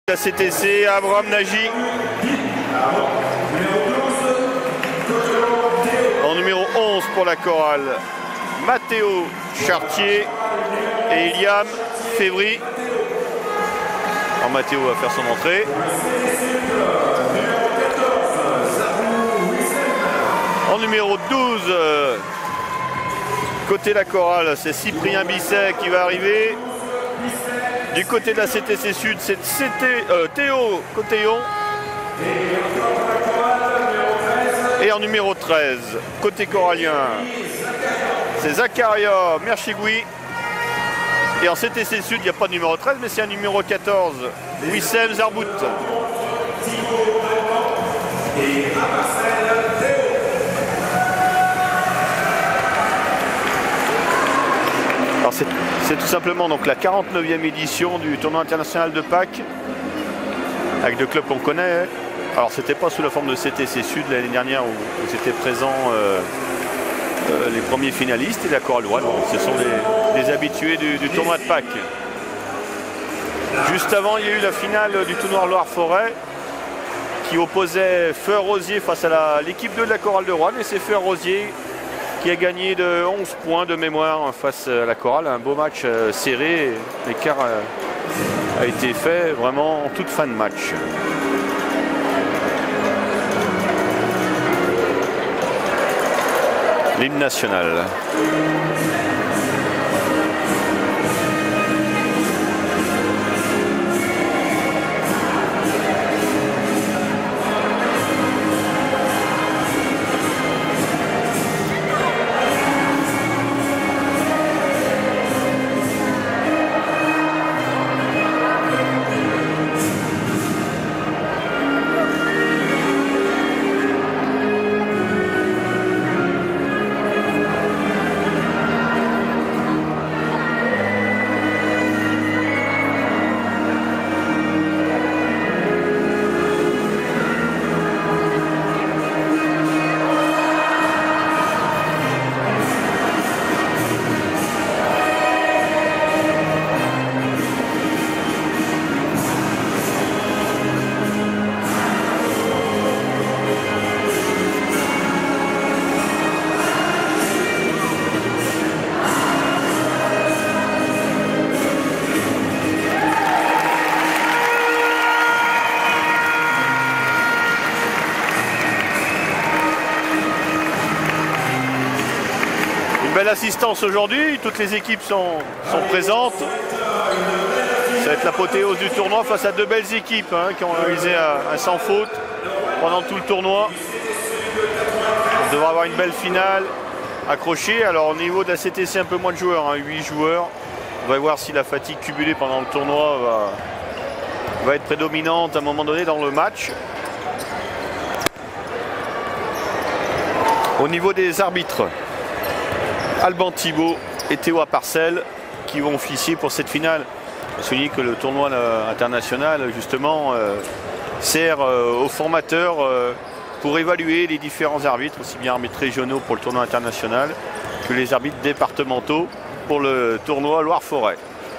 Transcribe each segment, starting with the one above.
La CTC, Abraham Nagy. En numéro 11 pour la chorale, Mathéo Chartier et Iliam Févry. Alors Mathéo va faire son entrée. En numéro 12, côté la chorale, c'est Cyprien Bisset qui va arriver. Du côté de la CTC Sud, c'est Théo Cotillon. Et en numéro 13, côté corallien, c'est Zakaria Merchigoui. Et en CTC Sud, il n'y a pas de numéro 13, mais c'est un numéro 14, Wissem Zarbout. Alors c'est tout simplement donc la 49e édition du tournoi international de Pâques, avec deux clubs qu'on connaît. Alors c'était pas sous la forme de CTC Sud l'année dernière où c'était présent les premiers finalistes et la chorale droite. Bon, ce sont les habitués du tournoi de Pâques. Juste avant, il y a eu la finale du tournoi Loire-Forêt qui opposait Feu Rosier face à l'équipe 2 de la chorale de Roanne, et c'est Feu Rosier qui a gagné de 11 points de mémoire face à la chorale. Un beau match serré, l'écart a été fait vraiment en toute fin de match. L'hymne national. Belle assistance aujourd'hui, toutes les équipes sont présentes. Ça va être l'apothéose du tournoi face à deux belles équipes qui ont réalisé un sans faute pendant tout le tournoi. On devra avoir une belle finale accrochée. Alors au niveau de la CTC, un peu moins de joueurs, 8 joueurs. On va voir si la fatigue cumulée pendant le tournoi va être prédominante à un moment donné dans le match. Au niveau des arbitres, Alban Thibault et Théo Parcel qui vont officier pour cette finale. Je souligne que le tournoi international justement sert aux formateurs pour évaluer les différents arbitres, aussi bien arbitres régionaux pour le tournoi international que les arbitres départementaux pour le tournoi Loire-Forêt.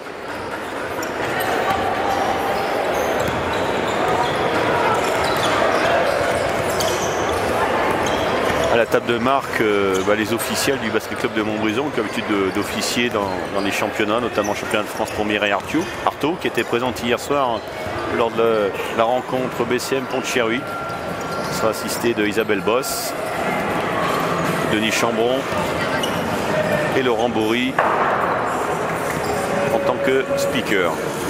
À la table de marque, les officiels du basket club de Montbrison qui ont l'habitude d'officier dans les championnats, notamment le championnat de France pour Mireille Artaud, qui était présente hier soir lors de la rencontre BCM Pont-de-Cherhuy. Il sera assisté de Isabelle Boss, Denis Chambron et Laurent Bory en tant que speaker.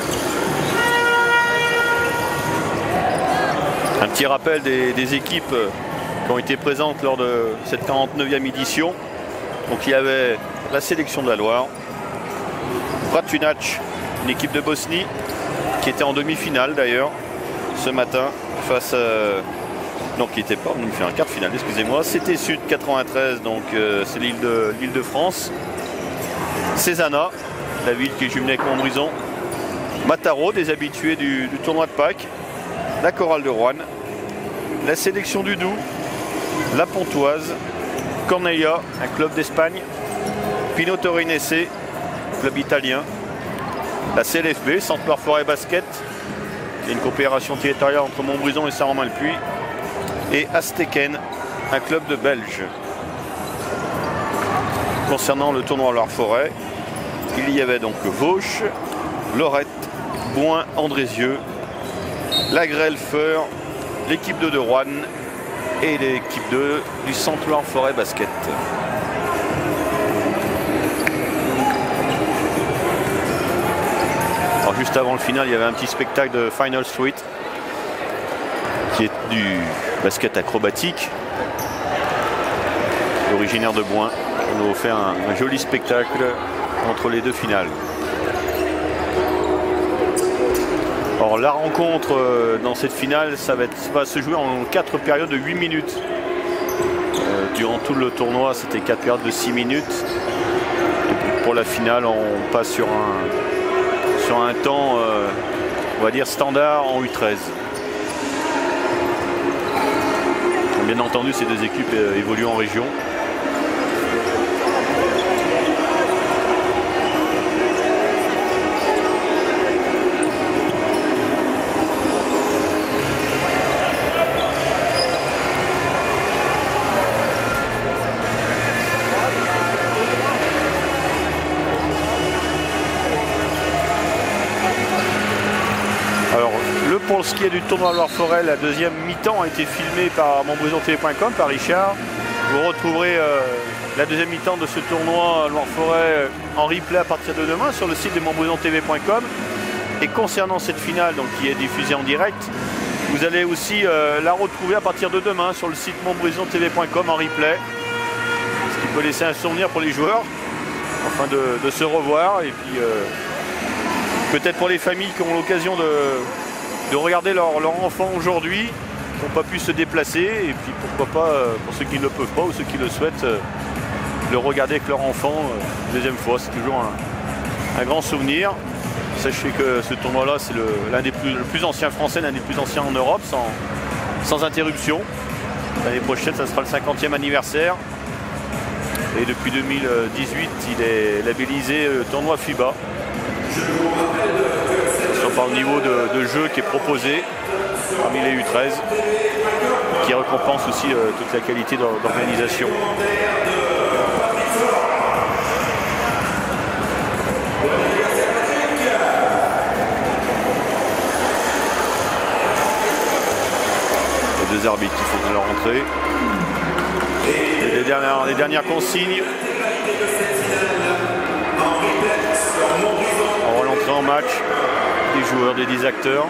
Un petit rappel des équipes qui ont été présentes lors de cette 49e édition. Donc il y avait la sélection de la Loire, Bratunac, une équipe de Bosnie qui était en demi-finale d'ailleurs ce matin face non, qui n'était pas en demi-finale, quart de finale, excusez-moi. C'était Sud 93, donc c'est l'île de France. Cézanne, la ville qui est jumelée avec Montbrison. Mataro, des habitués du tournoi de Pâques. La chorale de Roanne, la sélection du Doubs, la Pontoise, Corneilla, un club d'Espagne, Pino Torinese, club italien, la CLFB, Centre Loire Forêt Basket, Il y a une coopération territoriale entre Montbrison et Saint-Romain-le-Puy. Et Aztéken, un club de Belge. Concernant le tournoi Loire-Forêt, il y avait donc Vauche, Lorette, Bouin, Andrézieux, la Grêle, Feur, l'équipe de Roanne et l'équipe 2 du Centre Loire-Forêt Basket. Alors juste avant le final, il y avait un petit spectacle de Final Street qui est du basket acrobatique. Originaire de Bouin, on a fait un joli spectacle entre les deux finales. Alors la rencontre dans cette finale, ça va se jouer en 4 périodes de 8 minutes. Durant tout le tournoi, c'était 4 périodes de 6 minutes. Et pour la finale, on passe sur un temps, on va dire, standard en U13. Bien entendu, ces deux équipes évoluent en région. Pour ce qui est du tournoi Loire-Forêt, la deuxième mi-temps a été filmée par montbrisontv.com, par Richard. Vous retrouverez la deuxième mi-temps de ce tournoi Loire-Forêt en replay à partir de demain sur le site de montbrisontv.com. Et concernant cette finale donc, qui est diffusée en direct, vous allez aussi la retrouver à partir de demain sur le site montbrisontv.com en replay. Ce qui peut laisser un souvenir pour les joueurs, afin de se revoir. Et puis peut-être pour les familles qui ont l'occasion de regarder leur enfant aujourd'hui, qui n'ont pas pu se déplacer, et puis pourquoi pas, pour ceux qui ne le peuvent pas ou ceux qui le souhaitent, le regarder avec leur enfant deuxième fois. C'est toujours un grand souvenir. Sachez que ce tournoi-là, c'est l'un des plus anciens français, l'un des plus anciens en Europe, sans interruption. L'année prochaine, ça sera le 50e anniversaire. Et depuis 2018, il est labellisé tournoi FIBA. Par le niveau de jeu qui est proposé parmi les U13, qui récompense aussi toute la qualité d'organisation. Les deux arbitres qui font leur entrée. Et les dernières consignes. On va l'entrée en match des joueurs, des 10 acteurs.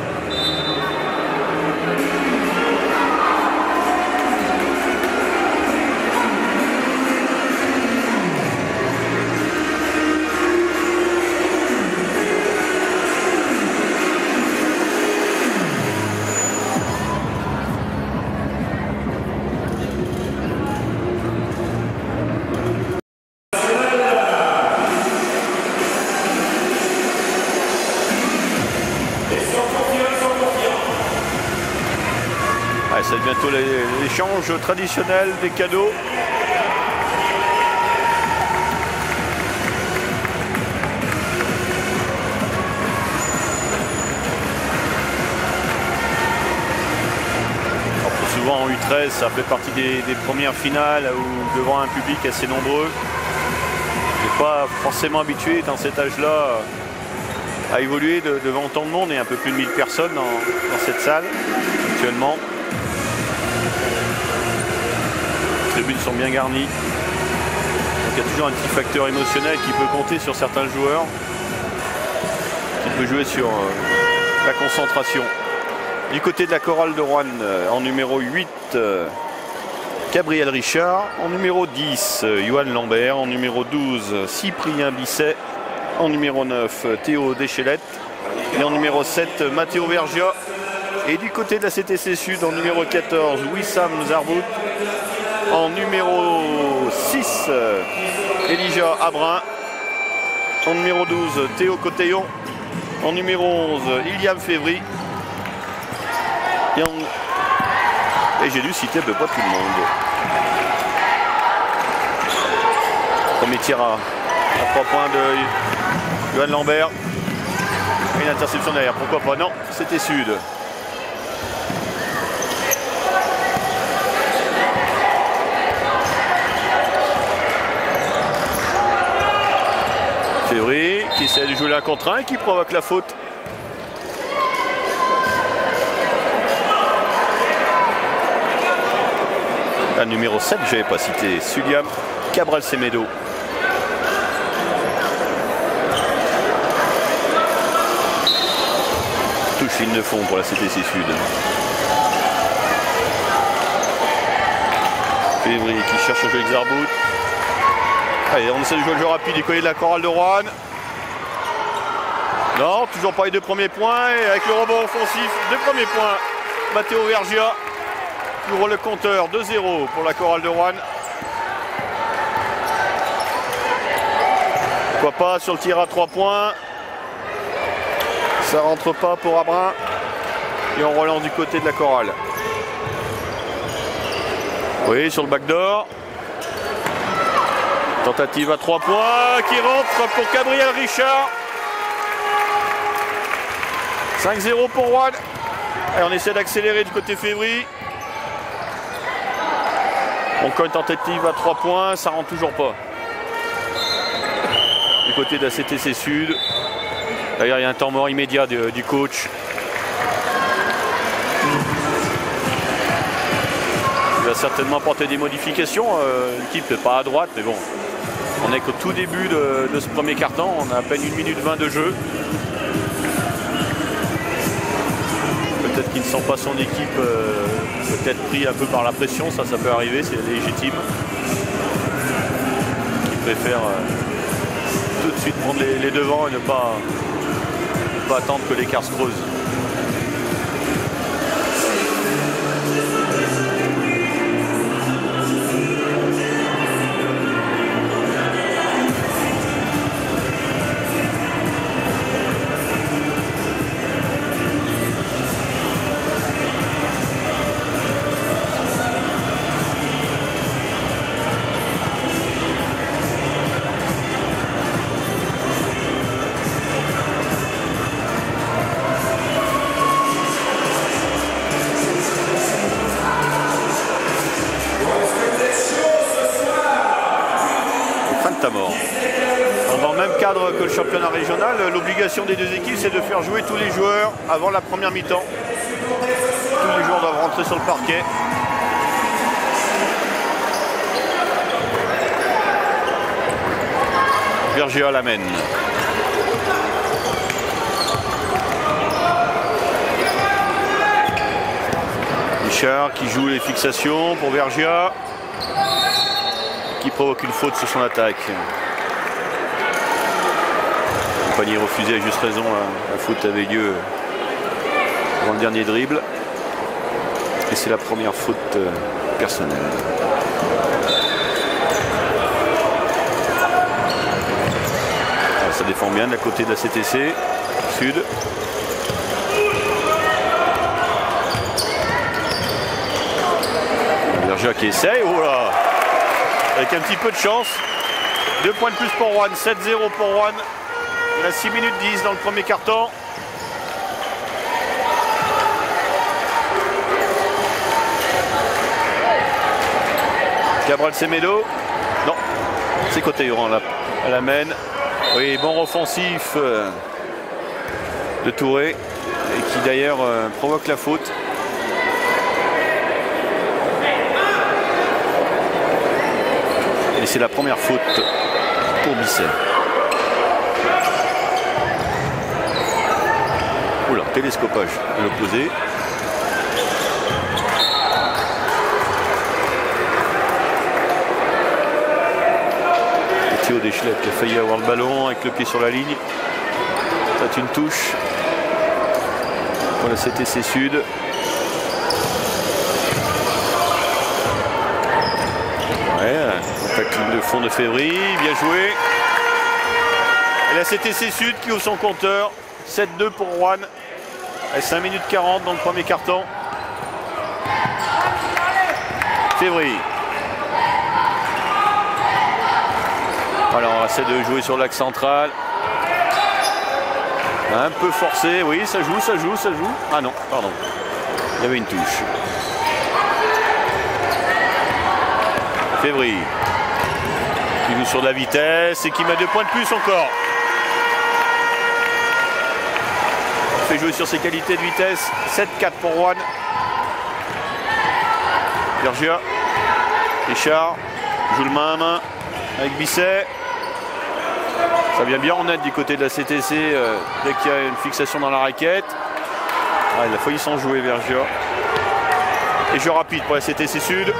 C'est bientôt l'échange traditionnel des cadeaux. Alors, souvent en U13, ça fait partie des premières finales où devant un public assez nombreux. Je n'ai pas forcément habitué dans cet âge-là à évoluer devant tant de monde, et un peu plus de 1000 personnes dans cette salle actuellement. Les tribunes sont bien garnies. Donc il y a toujours un petit facteur émotionnel qui peut compter sur certains joueurs, qui peut jouer sur la concentration. Du côté de la chorale de Roanne, en numéro 8, Gabriel Richard. En numéro 10, Johan Lambert. En numéro 12, Cyprien Bisset. En numéro 9, Théo Deschelette. Et en numéro 7, Mathéo Vergia. Et du côté de la CTC Sud, en numéro 14, Wissam Zarbout. En numéro 6, Elijah Abrin. En numéro 12, Théo Cotillon. En numéro 11, Iliam Févry. Et j'ai dû citer peu pas tout le monde. Premier tir à 3 points de Johan Lambert. Une interception derrière, pourquoi pas? Non, c'était Sud. Février qui essaie de jouer l'un contre un et qui provoque la faute. La numéro 7, je n'avais pas cité, Suliam Cabral Semedo. Touche ligne de fond pour la CTC Sud. Février qui cherche à jouer avec Zarbout. Allez, on essaie de jouer le jeu rapide du côté de la chorale de Roanne. Non, toujours pas les 2 premiers points. Et avec le rebond offensif, 2 premiers points. Matteo Vergia qui ouvre le compteur 2-0 pour la chorale de Roanne. Pourquoi pas sur le tir à 3 points. Ça rentre pas pour Abrin. Et on relance du côté de la chorale. Oui, sur le backdoor. Tentative à 3 points qui rentre pour Gabriel Richard. 5-0 pour Roanne. Et on essaie d'accélérer du côté Février. Encore une tentative à 3 points, ça rentre toujours pas. Du côté de la CTC Sud. D'ailleurs, il y a un temps mort immédiat du coach. Il va certainement apporter des modifications. L'équipe n'est pas à droite, mais bon. On n'est qu'au tout début de ce premier quart-temps. On a à peine 1 minute 20 de jeu. Peut-être qu'ils ne sent pas son équipe peut-être pris un peu par la pression. Ça peut arriver, c'est légitime. Ils préfèrent tout de suite prendre les devants et ne pas attendre que l'écart se creuse. Dans le même cadre que le championnat régional, l'obligation des 2 équipes, c'est de faire jouer tous les joueurs avant la première mi-temps. Tous les joueurs doivent rentrer sur le parquet. Vergia l'amène. Richard qui joue les fixations pour Vergia, qui provoque une faute sur son attaque. Le panier refusé à juste raison, la faute avait lieu avant le dernier dribble. Et c'est la première faute personnelle. Alors, ça défend bien de la côté de la CTC Sud. Vergia qui essaye, oh là, avec un petit peu de chance. 2 points de plus pour Roanne, 7-0 pour Roanne. Il a 6 minutes 10 dans le premier quart-temps. Cabral Semedo. Non, c'est côté Huron à la mène. Oui, bon offensif de Touré. Et qui d'ailleurs provoque la faute. Et c'est la première faute pour Bisset. Oula, télescopage de l'opposé. Et Théo Deschlette qui a failli avoir le ballon avec le pied sur la ligne. C'est une touche pour la CTC Sud. Contact ligne de fond de Février, bien joué. Et la CTC Sud qui ouvre son compteur. 7-2 pour Roanne. À 5 minutes 40 dans le premier quart-temps. Février. Alors on essaie de jouer sur l'axe central. Un peu forcé, oui, ça joue, ça joue, ça joue. Ah non, pardon. Il y avait une touche. Février. Qui joue sur de la vitesse et qui met 2 points de plus encore. Fait jouer sur ses qualités de vitesse. 7-4 pour Rouen. Bergia. Richard joue le main à main avec Bisset. Ça vient bien en net du côté de la CTC dès qu'il y a une fixation dans la raquette. Ah, il a failli s'en jouer, Bergia. Et jeu rapide pour la CTC Sud.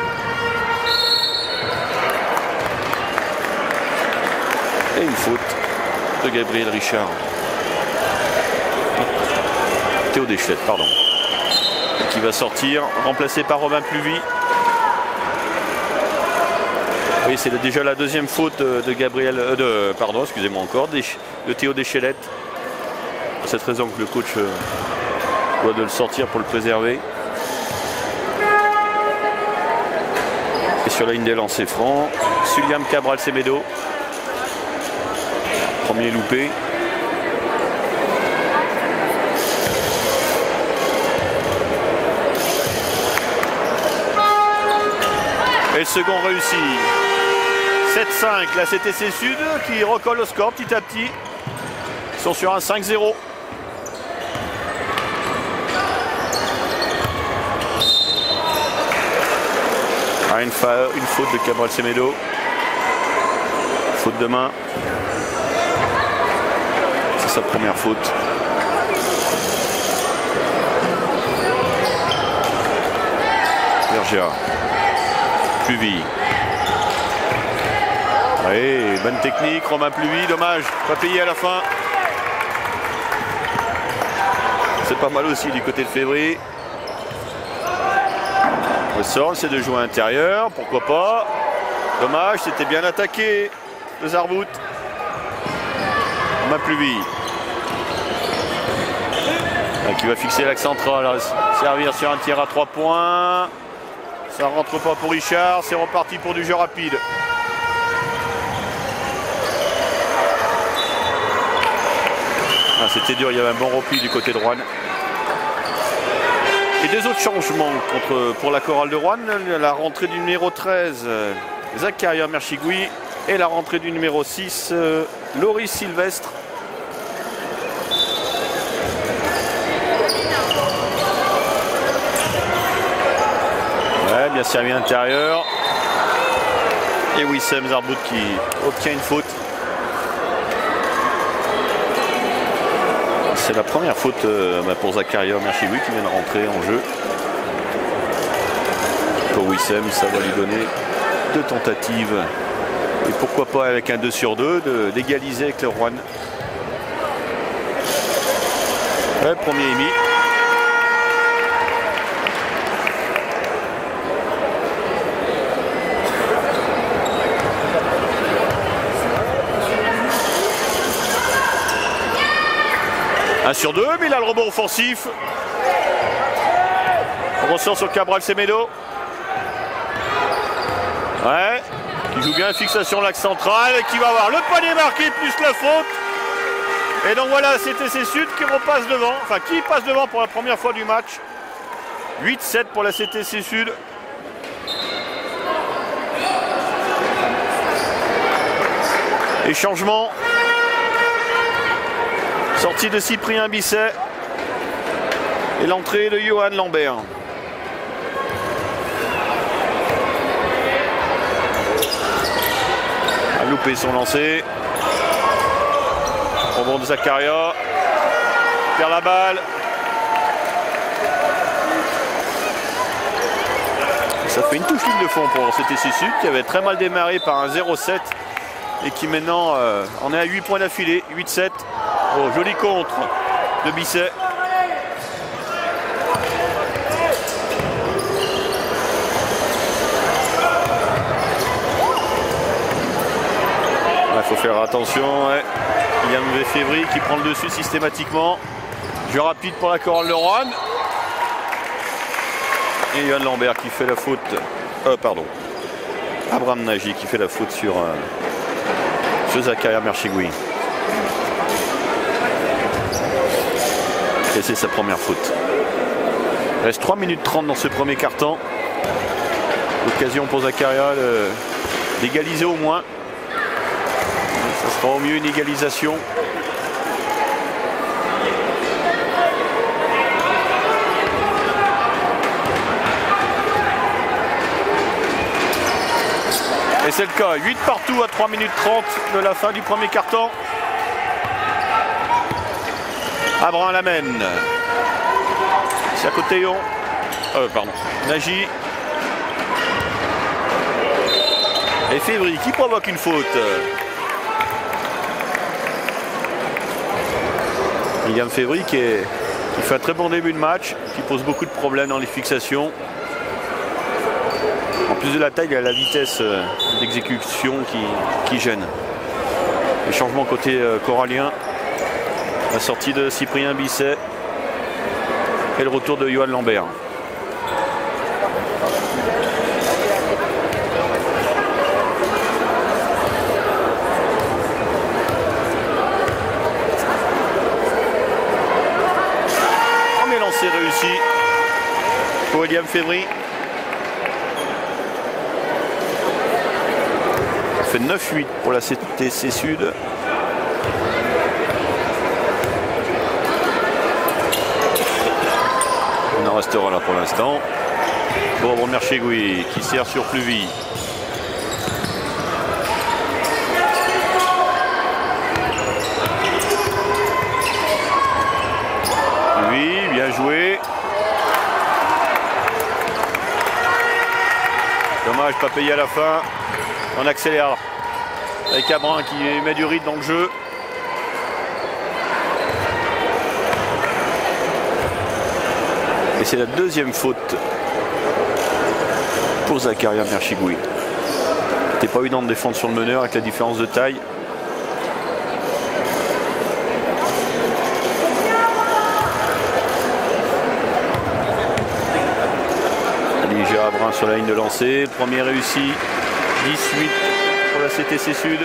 Et une faute de Gabriel Richard. Théo Deschelette, pardon. Qui va sortir, remplacé par Robin Pluvy. Oui, c'est déjà la deuxième faute de Gabriel, pardon, excusez-moi encore, de Théo Deschelette. Pour cette raison que le coach doit de le sortir pour le préserver. Et sur la ligne des lancers francs, Suliam Cabral Semedo. Premier loupé. Et le second réussi. 7-5, la CTC Sud qui recolle au score petit à petit. Ils sont sur un 5-0. Ah, une faute de Cabral Semedo. Faute de main. C'est sa première faute. Bergia. Pluvy. Oui, bonne technique, Romain Pluvy, dommage, pas payé à la fin. C'est pas mal aussi du côté de Février. Ressort, c'est de jouer à l'intérieur, pourquoi pas. Dommage, c'était bien attaqué de Zarbout. Romain Pluvy. Qui va fixer l'axe central, servir sur un tir à 3 points. Ça rentre pas pour Richard, c'est reparti pour du jeu rapide. Ah, c'était dur, il y avait un bon repli du côté de Rouen. Et deux autres changements pour la chorale de Rouen, la rentrée du numéro 13, Zakaria Merchigui, et la rentrée du numéro 6, Loris Sylvestre. Ouais, bien servi à l'intérieur. Et Wissem Zarbout qui obtient une faute. C'est la première faute pour Zakaria Merchigui qui vient de rentrer en jeu. Pour Wissem, ça va lui donner 2 tentatives. Et pourquoi pas avec un 2 sur 2 d'égaliser avec le Rouen. Ouais, premier émis. Un sur 2, mais il a le rebond offensif. On ressort sur Cabral Semedo. Ouais, qui joue bien, fixation l'axe central, et qui va avoir le panier marqué plus la faute. Et donc voilà, CTC Sud qui repasse devant, enfin qui passe devant pour la première fois du match. 8-7 pour la CTC Sud. Et changement. Sortie de Cyprien Bisset et l'entrée de Johan Lambert. A loupé son lancer. Rebond de Zakaria. Perd la balle. Ça fait une touche ligne de fond pour CTC Sud qui avait très mal démarré par un 0-7 et qui maintenant en est à 8 points d'affilée. 8-7. Oh, joli contre de Bisset. Il faut faire attention. Ouais. Il y a un mauvais Février qui prend le dessus systématiquement. Jeu rapide pour la chorale de Rouen. Et Johan Lambert qui fait la faute. Pardon. Abraham Nagy qui fait la faute sur Zakaria Merchigui. Et c'est sa première faute. Il reste 3 minutes 30 dans ce premier quart-temps. L'occasion pour Zakaria d'égaliser au moins. Ça sera au mieux une égalisation. Et c'est le cas, 8 partout à 3 minutes 30 de la fin du premier quart-temps. Abraham l'amène. C'est à côté pardon. Nagy. Et Févry qui provoque une faute. William Févry qui fait un très bon début de match, qui pose beaucoup de problèmes dans les fixations. En plus de la taille, il y a la vitesse d'exécution qui gêne. Les changements côté corallien. La sortie de Cyprien Bisset. Et le retour de Johan Lambert. Premier lancé réussi pour William Févry. Ça fait 9-8 pour la CTC Sud. On en restera là pour l'instant. Pour Merchegui qui sert sur Pluvy. Pluvy, bien joué. Dommage, pas payé à la fin. On accélère avec Abrin qui met du rythme dans le jeu. Et c'est la deuxième faute pour Zakaria Merchegui. C'était pas évident de défendre sur le meneur avec la différence de taille. Elie Abrin sur la ligne de lancer. Premier réussi. 18 pour la CTC Sud.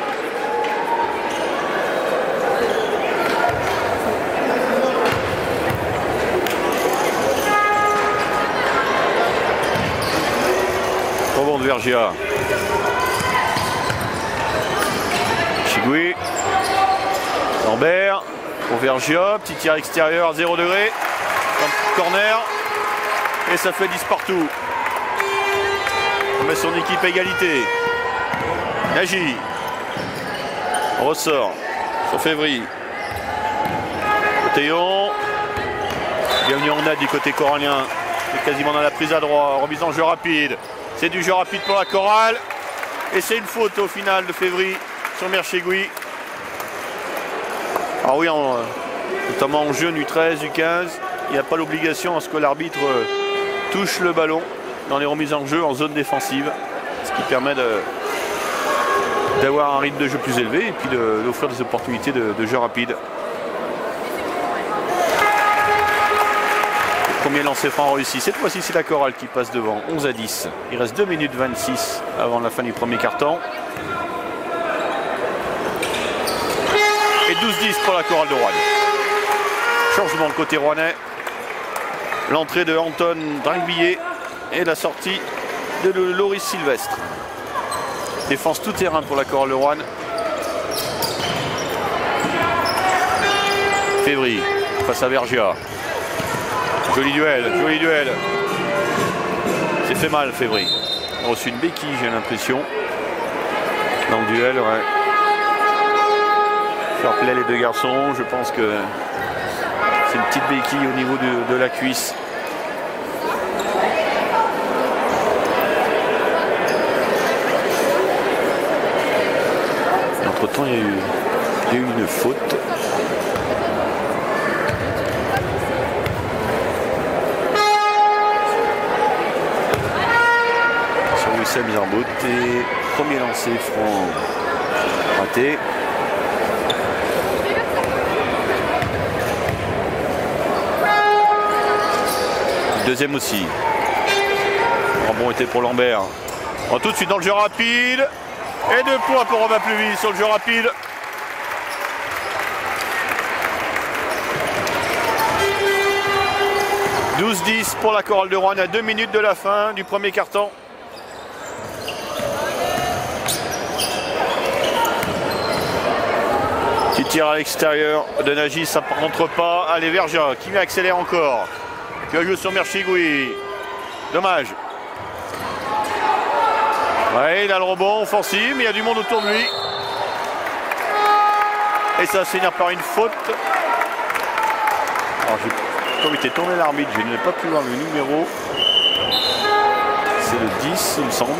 Rebond de Vergia. Chigui. Lambert pour Vergia. Petit tir extérieur à 0 degré. Corner. Et ça fait 10 partout. On met son équipe à égalité. Nagy. On ressort sur Févry. Cotillon. Bienvenue en aide du côté corallien. C'est quasiment dans la prise à droite. Remise en jeu rapide. C'est du jeu rapide pour la chorale. Et c'est une faute au final de Févry sur Merchegui. Alors oui, notamment en jeu U13, U15, il n'y a pas l'obligation à ce que l'arbitre touche le ballon dans les remises en jeu en zone défensive, ce qui permet d'avoir un rythme de jeu plus élevé et puis d'offrir des opportunités de jeu rapide. Premier lancer franc réussi. Cette fois-ci, c'est la chorale qui passe devant, 11 à 10. Il reste 2 minutes 26 avant la fin du premier quart-temps. Et 12-10 pour la chorale de Roanne. Changement côté rouennais. L'entrée de Anton Dringbillet et la sortie de Loris Sylvestre. Défense tout terrain pour la chorale de Roanne. Févry face à Vergia. Joli duel, joli duel. C'est fait mal, Févry. Il a reçu une béquille, j'ai l'impression. Dans le duel, ouais. Fair play les deux garçons. Je pense que c'est une petite béquille au niveau de la cuisse. Entre-temps, il y a eu une faute. Bizarbout et premier lancé franc raté. Deuxième aussi. Rebond était pour Lambert. Alors, tout de suite dans le jeu rapide. Et 2 points pour Romain Pluvy sur le jeu rapide. 12-10 pour la chorale de Roanne à 2 minutes de la fin du premier quart-temps. Petit tir à l'extérieur de Nagy, ça ne rentre pas. Allez, Verja qui accélère encore. Qui va jouer sur Merchigoui. Dommage. Ouais, il a le rebond offensif, mais il y a du monde autour de lui. Et ça va se finir par une faute. Alors, comme il était tombé l'arbitre, je n'ai pas pu voir le numéro. C'est le 10, il me semble.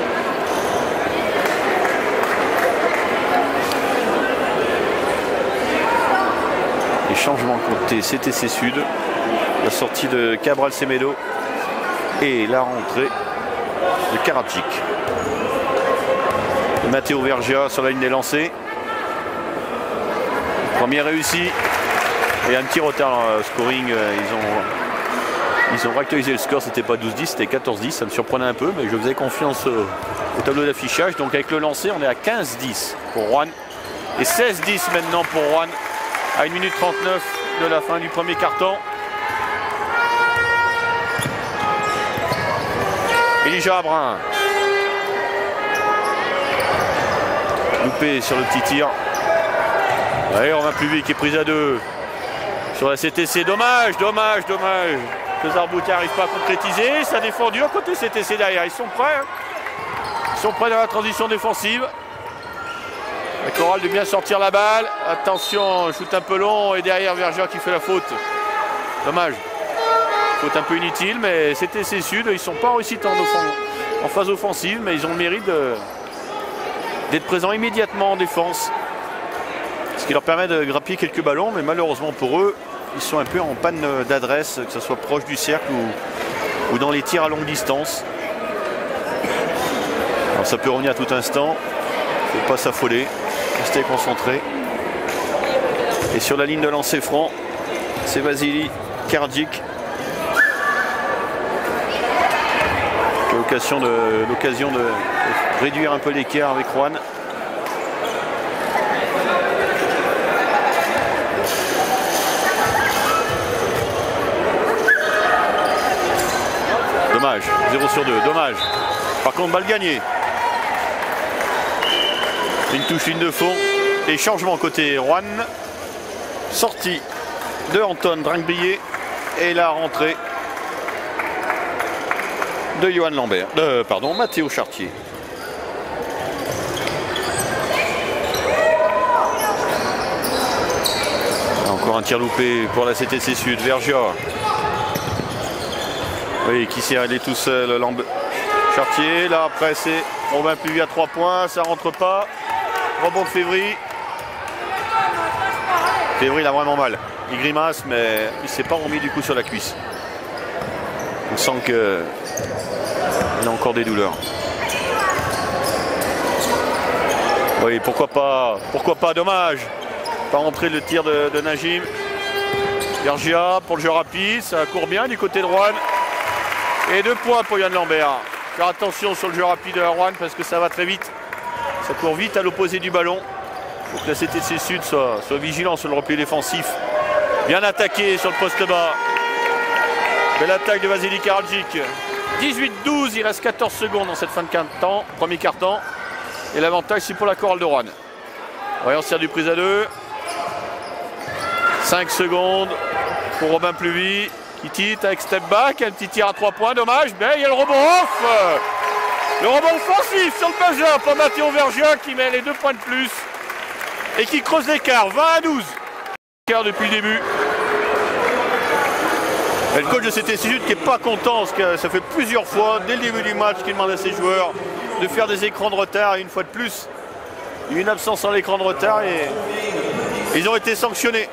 Les changements côté CTC Sud. La sortie de Cabral Semedo et la rentrée de Karadzic. Matteo Vergia sur la ligne des lancers. Premier réussi. Et un petit retard scoring. Ils ont réactualisé le score. C'était pas 12-10, c'était 14-10. Ça me surprenait un peu, mais je faisais confiance au tableau d'affichage. Donc avec le lancer, on est à 15-10 pour Roanne. Et 16-10 maintenant pour Roanne. À 1 minute 39 de la fin du premier quart-temps. Elijah Abrun. Loupé sur le petit tir. Allez, on va plus vite qui est prise à 2. Sur la CTC, dommage. Que Zarbouti n'arrive pas à concrétiser. Ça défend dur côté CTC derrière. Ils sont prêts. Hein. Ils sont prêts dans la transition défensive. La chorale de bien sortir la balle. Attention, shoot un peu long et derrière Vergia qui fait la faute. Dommage. Faute un peu inutile, mais CTC Sud, ils ne sont pas réussis en phase offensive, mais ils ont le mérite d'être présents immédiatement en défense. Ce qui leur permet de grappiller quelques ballons, mais malheureusement pour eux, ils sont un peu en panne d'adresse, que ce soit proche du cercle ou dans les tirs à longue distance. Alors ça peut revenir à tout instant, il ne faut pas s'affoler, rester concentré. Et sur la ligne de lancer franc, c'est Vasily Karadzic. L'occasion de réduire un peu l'écart avec Roanne. Dommage, 0 sur 2, dommage. Par contre, balle gagnée. Une touche, ligne de fond. Et changement côté Roanne. Sortie de Anton Dringbillet. Et la rentrée de Johan Lambert, Mathéo Chartier. Encore un tir loupé pour la CTC Sud, Vergia. Oui, qui s'est allé tout seul, Chartier. Là après c'est Robin Pluvier à 3 points, ça rentre pas. Rebond de Févry. Févry il a vraiment mal. Il grimace mais il s'est pas remis du coup sur la cuisse. On sent que il a encore des douleurs. Oui, pourquoi pas, dommage. Pas rentrer le tir de Najim. Vergia pour le jeu rapide, ça court bien du côté de Roanne. Et 2 points pour Johan Lambert. Faire attention sur le jeu rapide de Roanne parce que ça va très vite. Ça court vite à l'opposé du ballon. Il faut que la CTC Sud soit vigilant sur le repli défensif. Bien attaqué sur le poste bas. Belle attaque de Vasily Karadzic. 18-12, il reste 14 secondes dans cette fin de quart-temps, premier quart-temps. Et l'avantage c'est pour la chorale de Roanne. Voyons, on sert du prise à 2. 5 secondes pour Robin Pluvy qui titre avec step back, un petit tir à 3 points, dommage, mais il y a le rebond off. Le rebond offensif sur le buzzer pour Matteo Vergia qui met les 2 points de plus et qui creuse l'écart, 20-12. L'écart depuis le début. Et le coach de CTC Sud qui n'est pas content parce que ça fait plusieurs fois dès le début du match qu'il demande à ses joueurs de faire des écrans de retard et une fois de plus il y a eu une absence sur l'écran de retard et ils ont été sanctionnés.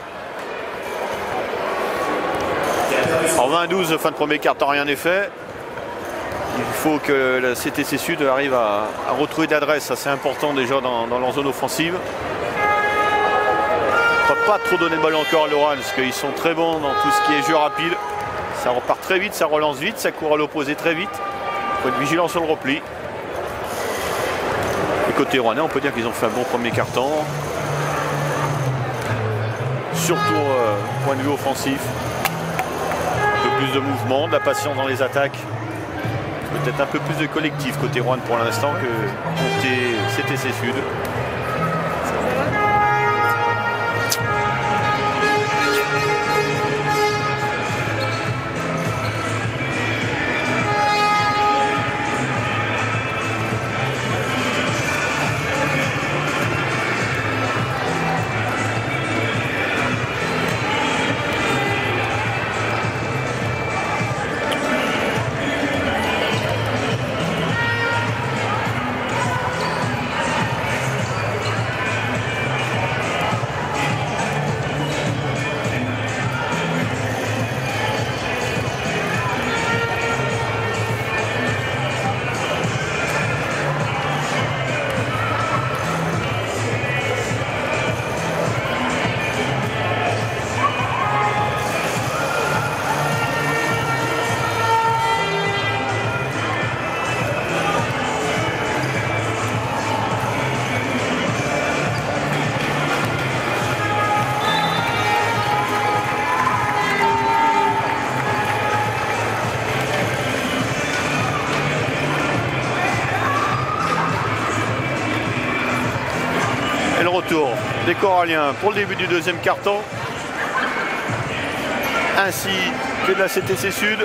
En 20-12, fin de premier quart-temps, rien n'est fait. Il faut que la CTC Sud arrive à retrouver d'adresse assez important déjà dans leur zone offensive. Il ne faut pas trop donner le ballon encore à Roanne parce qu'ils sont très bons dans tout ce qui est jeu rapide. Ça repart très vite, ça relance vite, ça court à l'opposé très vite. Il faut être vigilant sur le repli. Et côté rouennais, on peut dire qu'ils ont fait un bon premier quart-temps. Surtout point de vue offensif. de mouvement, de la patience dans les attaques. Peut-être un peu plus de collectif côté Roanne pour l'instant que côté CTC Sud. Retour des Coralliens pour le début du deuxième quart-temps, ainsi que de la CTC Sud.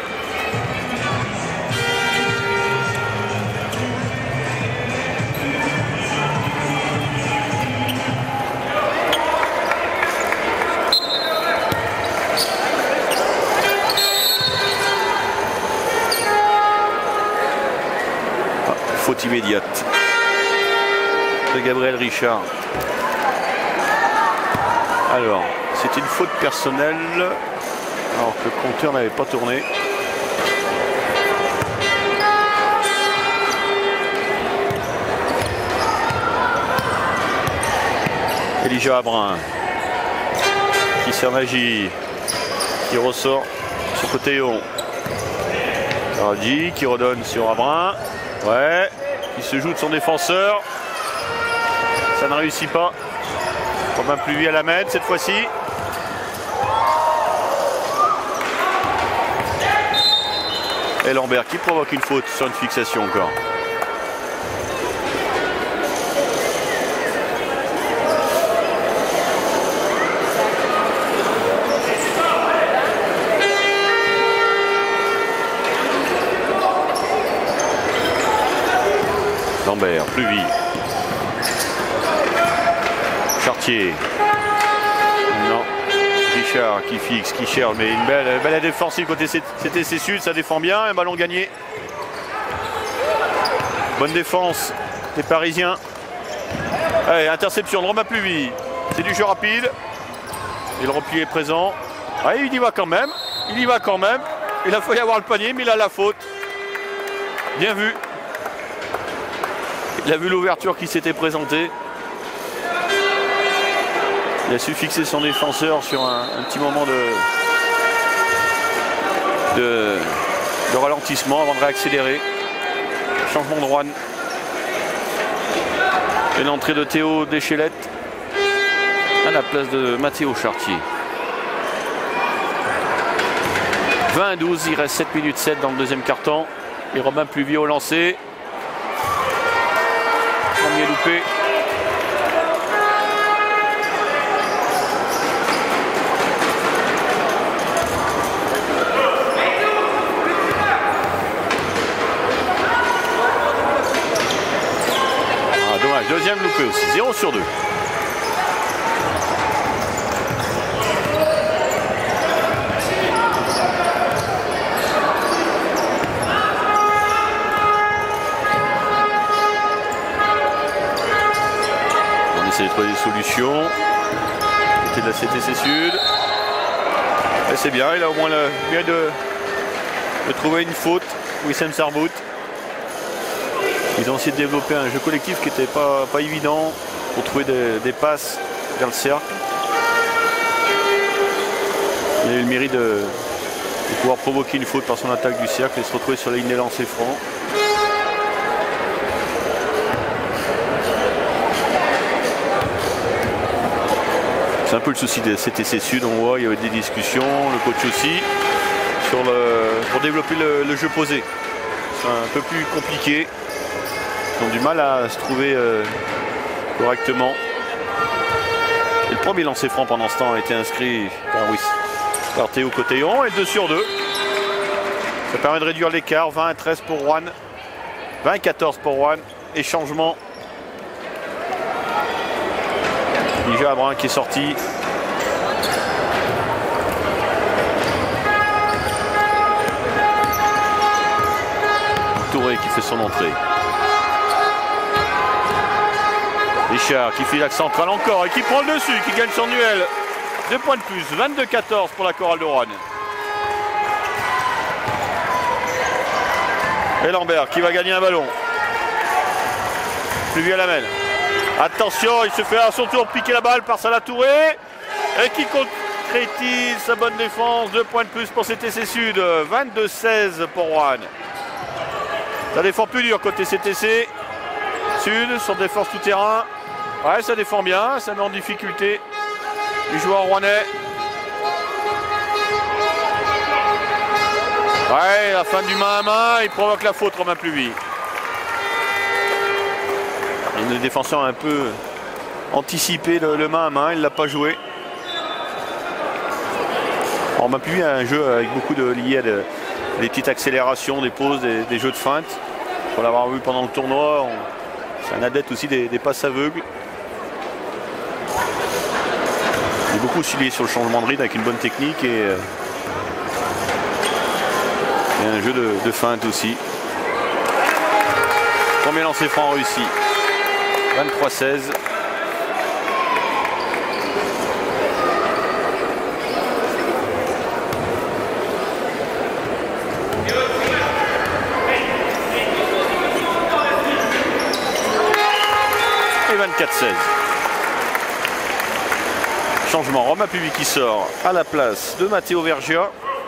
Faute immédiate de Gabriel Richard. Alors, c'est une faute personnelle, alors que le compteur n'avait pas tourné. Elijah Abrin, qui s'en agit, qui ressort sur côté Yon. Radji qui redonne sur Abrin, ouais, qui se joue de son défenseur. Ça ne réussit pas. Romain Pluvy à la mène cette fois-ci. Et Lambert qui provoque une faute sur une fixation encore. Lambert, Pluvy. Chartier. Non. Richard qui fixe, qui cherche, mais une belle défensive côté CTC Sud, ça défend bien, un ballon gagné. Bonne défense des Parisiens. Allez, interception de Romain Pluvy. C'est du jeu rapide. Et le repli est présent. Ah, il y va quand même. Il y va quand même. Il a failli avoir le panier, mais il a la faute. Bien vu. Il a vu l'ouverture qui s'était présentée. Il a su fixer son défenseur sur un petit moment de ralentissement avant de réaccélérer. Changement de Roanne. Et l'entrée de Théo Deschelette à la place de Mathéo Chartier. 20-12, il reste 7 minutes 7 dans le deuxième quart-temps. Et Romain Pluvy au lancer. Premier loupé. Deuxième loupé aussi, 0 sur 2. On essaie de trouver des solutions. Côté de la CTC Sud. Et c'est bien, il a au moins le mérite de trouver une faute. Wissem Sarbout. Ils ont essayé de développer un jeu collectif qui n'était pas évident pour trouver des passes vers le cercle. Il a eu le mérite de pouvoir provoquer une faute par son attaque du cercle et se retrouver sur la ligne des lancers francs. C'est un peu le souci de CTC Sud, on voit, il y avait des discussions, le coach aussi, pour développer le jeu posé. C'est un peu plus compliqué. Ils ont du mal à se trouver correctement. Et le premier lancer franc pendant ce temps a été inscrit par Théo Cotillon et 2 sur 2. Ça permet de réduire l'écart. 20-13 pour Rouen. 20-14 pour Rouen. Et changement. Déjà Abrun qui est sorti. Touré qui fait son entrée. Richard qui fait l'axe central encore et qui prend le dessus, qui gagne son duel. 2 points de plus, 22-14 pour la chorale de Rouen. Et Lambert qui va gagner un ballon. Pluvieux Lamel. Attention, il se fait à son tour piquer la balle par Salah Touré. Et qui concrétise sa bonne défense. 2 points de plus pour CTC Sud. 22-16 pour Rouen. Ça défend plus dur côté CTC Sud sur défense tout terrain. Ouais, ça défend bien, ça met en difficulté les joueurs rouennais. Ouais, la fin du main à main, il provoque la faute Romain Pluvy. Le défenseur a un peu anticipé le main à main, il ne l'a pas joué. Romain Pluvy a un jeu avec beaucoup de liés à des petites accélérations, des pauses, des jeux de feinte. Pour l'avoir vu pendant le tournoi, c'est un adepte aussi des passes aveugles. Il est beaucoup oscillé sur le changement de rythme avec une bonne technique et un jeu de feinte aussi. Premier lancer franc réussi. 23-16. Et 24-16. Changement, Romain Pluvy qui sort à la place de Matteo Vergia.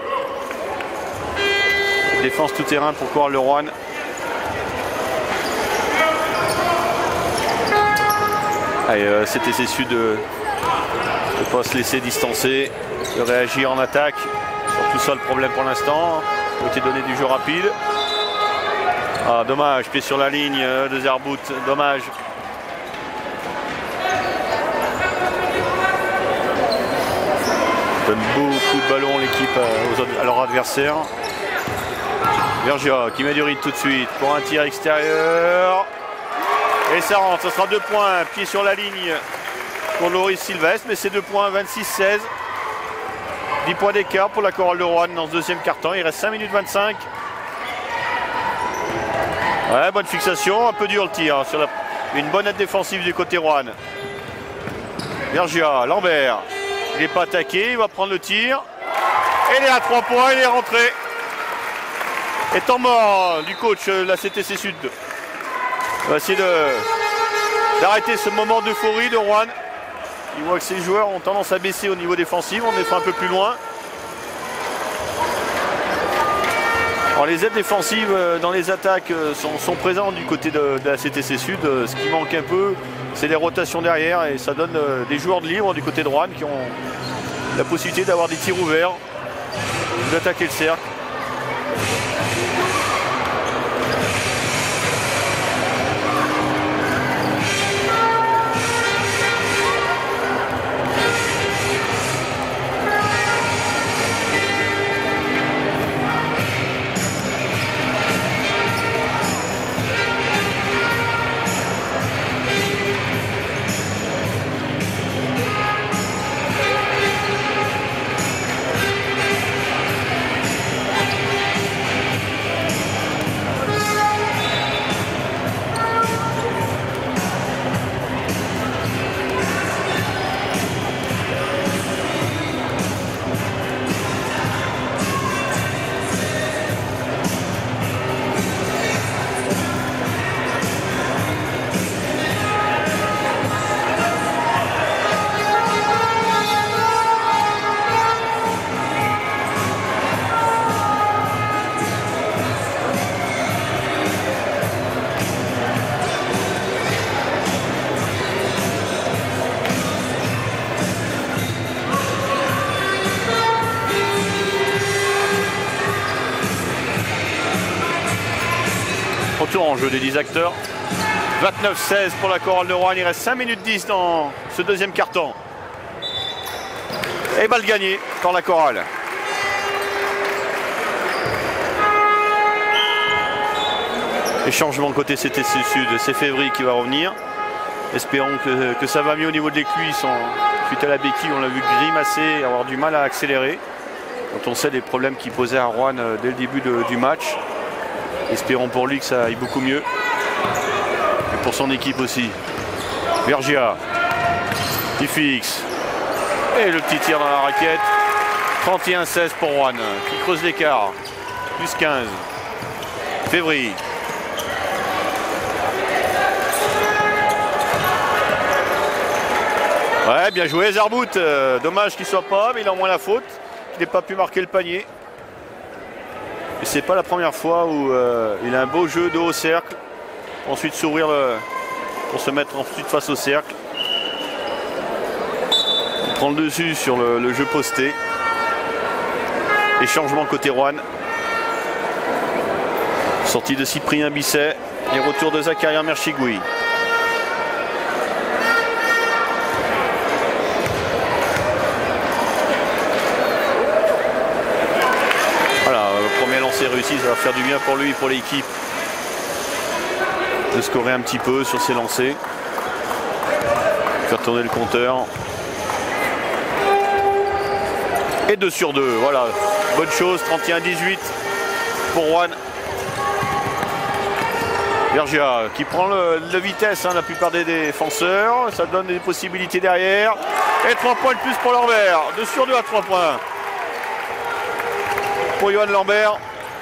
Défense tout terrain pour Chorale de Rouen. Allez, CTC Sud de ne pas se laisser distancer, de réagir en attaque. C'est tout ça le problème pour l'instant. Il a été donné du jeu rapide. Ah, dommage, pied sur la ligne de Zerbout, dommage. Donne beaucoup de ballons l'équipe à leur adversaire. Vergia qui met du rythme tout de suite pour un tir extérieur. Et ça rentre, ça sera 2 points, pied sur la ligne pour Loris Sylvestre, mais c'est 2 points, 26-16. 10 points d'écart pour la chorale de Rouen dans ce deuxième quart-temps. Il reste 5 minutes 25. Ouais, bonne fixation, un peu dur le tir sur une bonne aide défensive du côté Rouen. Vergia, Lambert. Il n'est pas attaqué, il va prendre le tir. Et il est à 3 points, il est rentré. Et temps mort du coach de la CTC Sud. On va essayer d'arrêter ce moment d'euphorie de Rouen. Il voit que ses joueurs ont tendance à baisser au niveau défensif. On est un peu plus loin. Alors les aides défensives dans les attaques sont présentes du côté de la CTC Sud. Ce qui manque un peu, c'est les rotations derrière. Et ça donne des joueurs de libre du côté de Rouen qui ont la possibilité d'avoir des tirs ouverts, d'attaquer le cercle. Retour en jeu des 10 acteurs. 29-16 pour la chorale de Roanne. Il reste 5 minutes 10 dans ce deuxième quart-temps. Et balle gagnée par la chorale. Et changement côté CTC Sud. C'est Février qui va revenir. Espérons que ça va mieux au niveau de l'écuie. Suite à la béquille, on l'a vu grimacer, avoir du mal à accélérer. Quand on sait les problèmes qu'il posait à Roanne dès le début du match. Espérons pour lui que ça aille beaucoup mieux. Et pour son équipe aussi. Vergia qui fixe. Et le petit tir dans la raquette. 31-16 pour Roanne qui creuse l'écart. Plus 15. Février. Ouais, bien joué Zarbout. Dommage qu'il ne soit pas, mais il a au moins la faute. Il n'ait pas pu marquer le panier. Et c'est pas la première fois où il a un beau jeu de haut cercle. Ensuite s'ouvrir pour se mettre ensuite face au cercle. Il prend le dessus sur le jeu posté. Et changement côté Roanne. Sortie de Cyprien Bisset et retour de Zakaria Merchigoui. C'est réussi, ça va faire du bien pour lui et pour l'équipe de scorer un petit peu sur ses lancers, faire tourner le compteur. Et 2 sur 2, voilà, bonne chose. 31-18 pour Roanne. Vergia qui prend le vitesse, la plupart des défenseurs, ça donne des possibilités derrière. Et 3 points de plus pour Lambert, 2 sur 2 à 3 points pour Johan Lambert.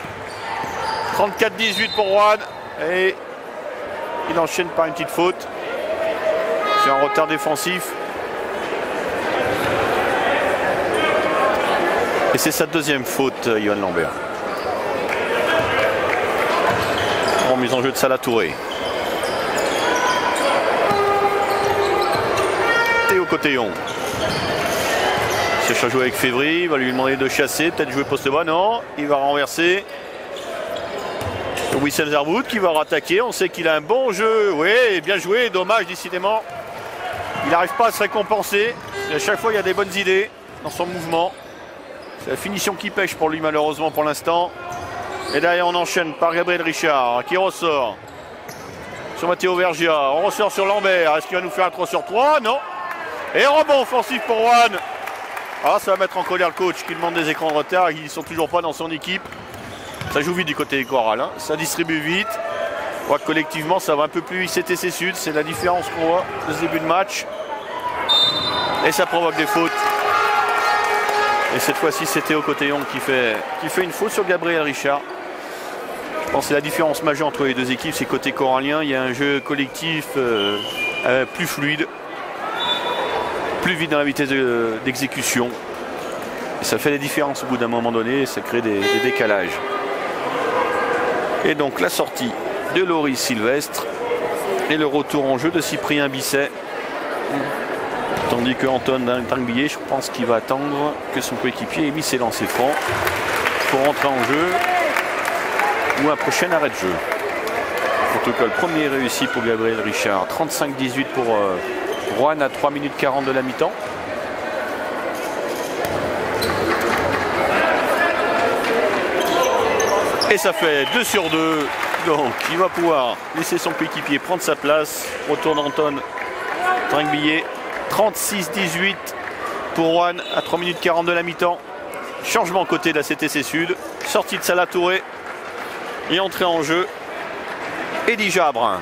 34-18 pour Roanne et il enchaîne par une petite faute. C'est un retard défensif. Et c'est sa deuxième faute, Johan Lambert. Remise en jeu de Salah Touré. Théo Cotillon. Il cherche à jouer avec Février, il va lui demander de chasser, peut-être jouer poste bas, non, il va renverser. Wissem Zarbout qui va rattaquer, on sait qu'il a un bon jeu, oui, bien joué, dommage décidément. Il n'arrive pas à se récompenser, à chaque fois il y a des bonnes idées dans son mouvement. C'est la finition qui pêche pour lui malheureusement pour l'instant. Et derrière on enchaîne par Gabriel Richard qui ressort sur Matteo Vergia, on ressort sur Lambert, est-ce qu'il va nous faire un 3 sur 3? Non. Et rebond offensif pour Roanne. Ah, ça va mettre en colère le coach qui demande des écrans de retard, ils ne sont toujours pas dans son équipe. Ça joue vite du côté des chorales, ça distribue vite. On voit que collectivement ça va un peu plus CTC Sud, c'est la différence qu'on voit de ce début de match. Et ça provoque des fautes. Et cette fois-ci c'est Théo Cotillon qui fait une faute sur Gabriel Richard. Je pense que c'est la différence majeure entre les deux équipes, c'est côté corallien, il y a un jeu collectif plus fluide, plus vite dans la vitesse d'exécution. Et ça fait des différences au bout d'un moment donné, et ça crée des décalages. Et donc la sortie de Loris Sylvestre et le retour en jeu de Cyprien Bisset. Tandis que Anton Tanguillet, je pense qu'il va attendre que son coéquipier ait mis ses lancers francs pour rentrer en jeu ou un prochain arrêt de jeu. En tout cas, le premier réussi pour Gabriel Richard. 35-18 pour Roanne à 3 minutes 40 de la mi-temps. Et ça fait 2 sur 2. Donc il va pouvoir laisser son coéquipier prendre sa place. Retour d'Anton Tringuillet. 36-18 pour Roanne à 3 minutes 40 de la mi-temps. Changement côté de la CTC Sud. Sortie de Salah Touré. Et entrée en jeu. Edija Abrun.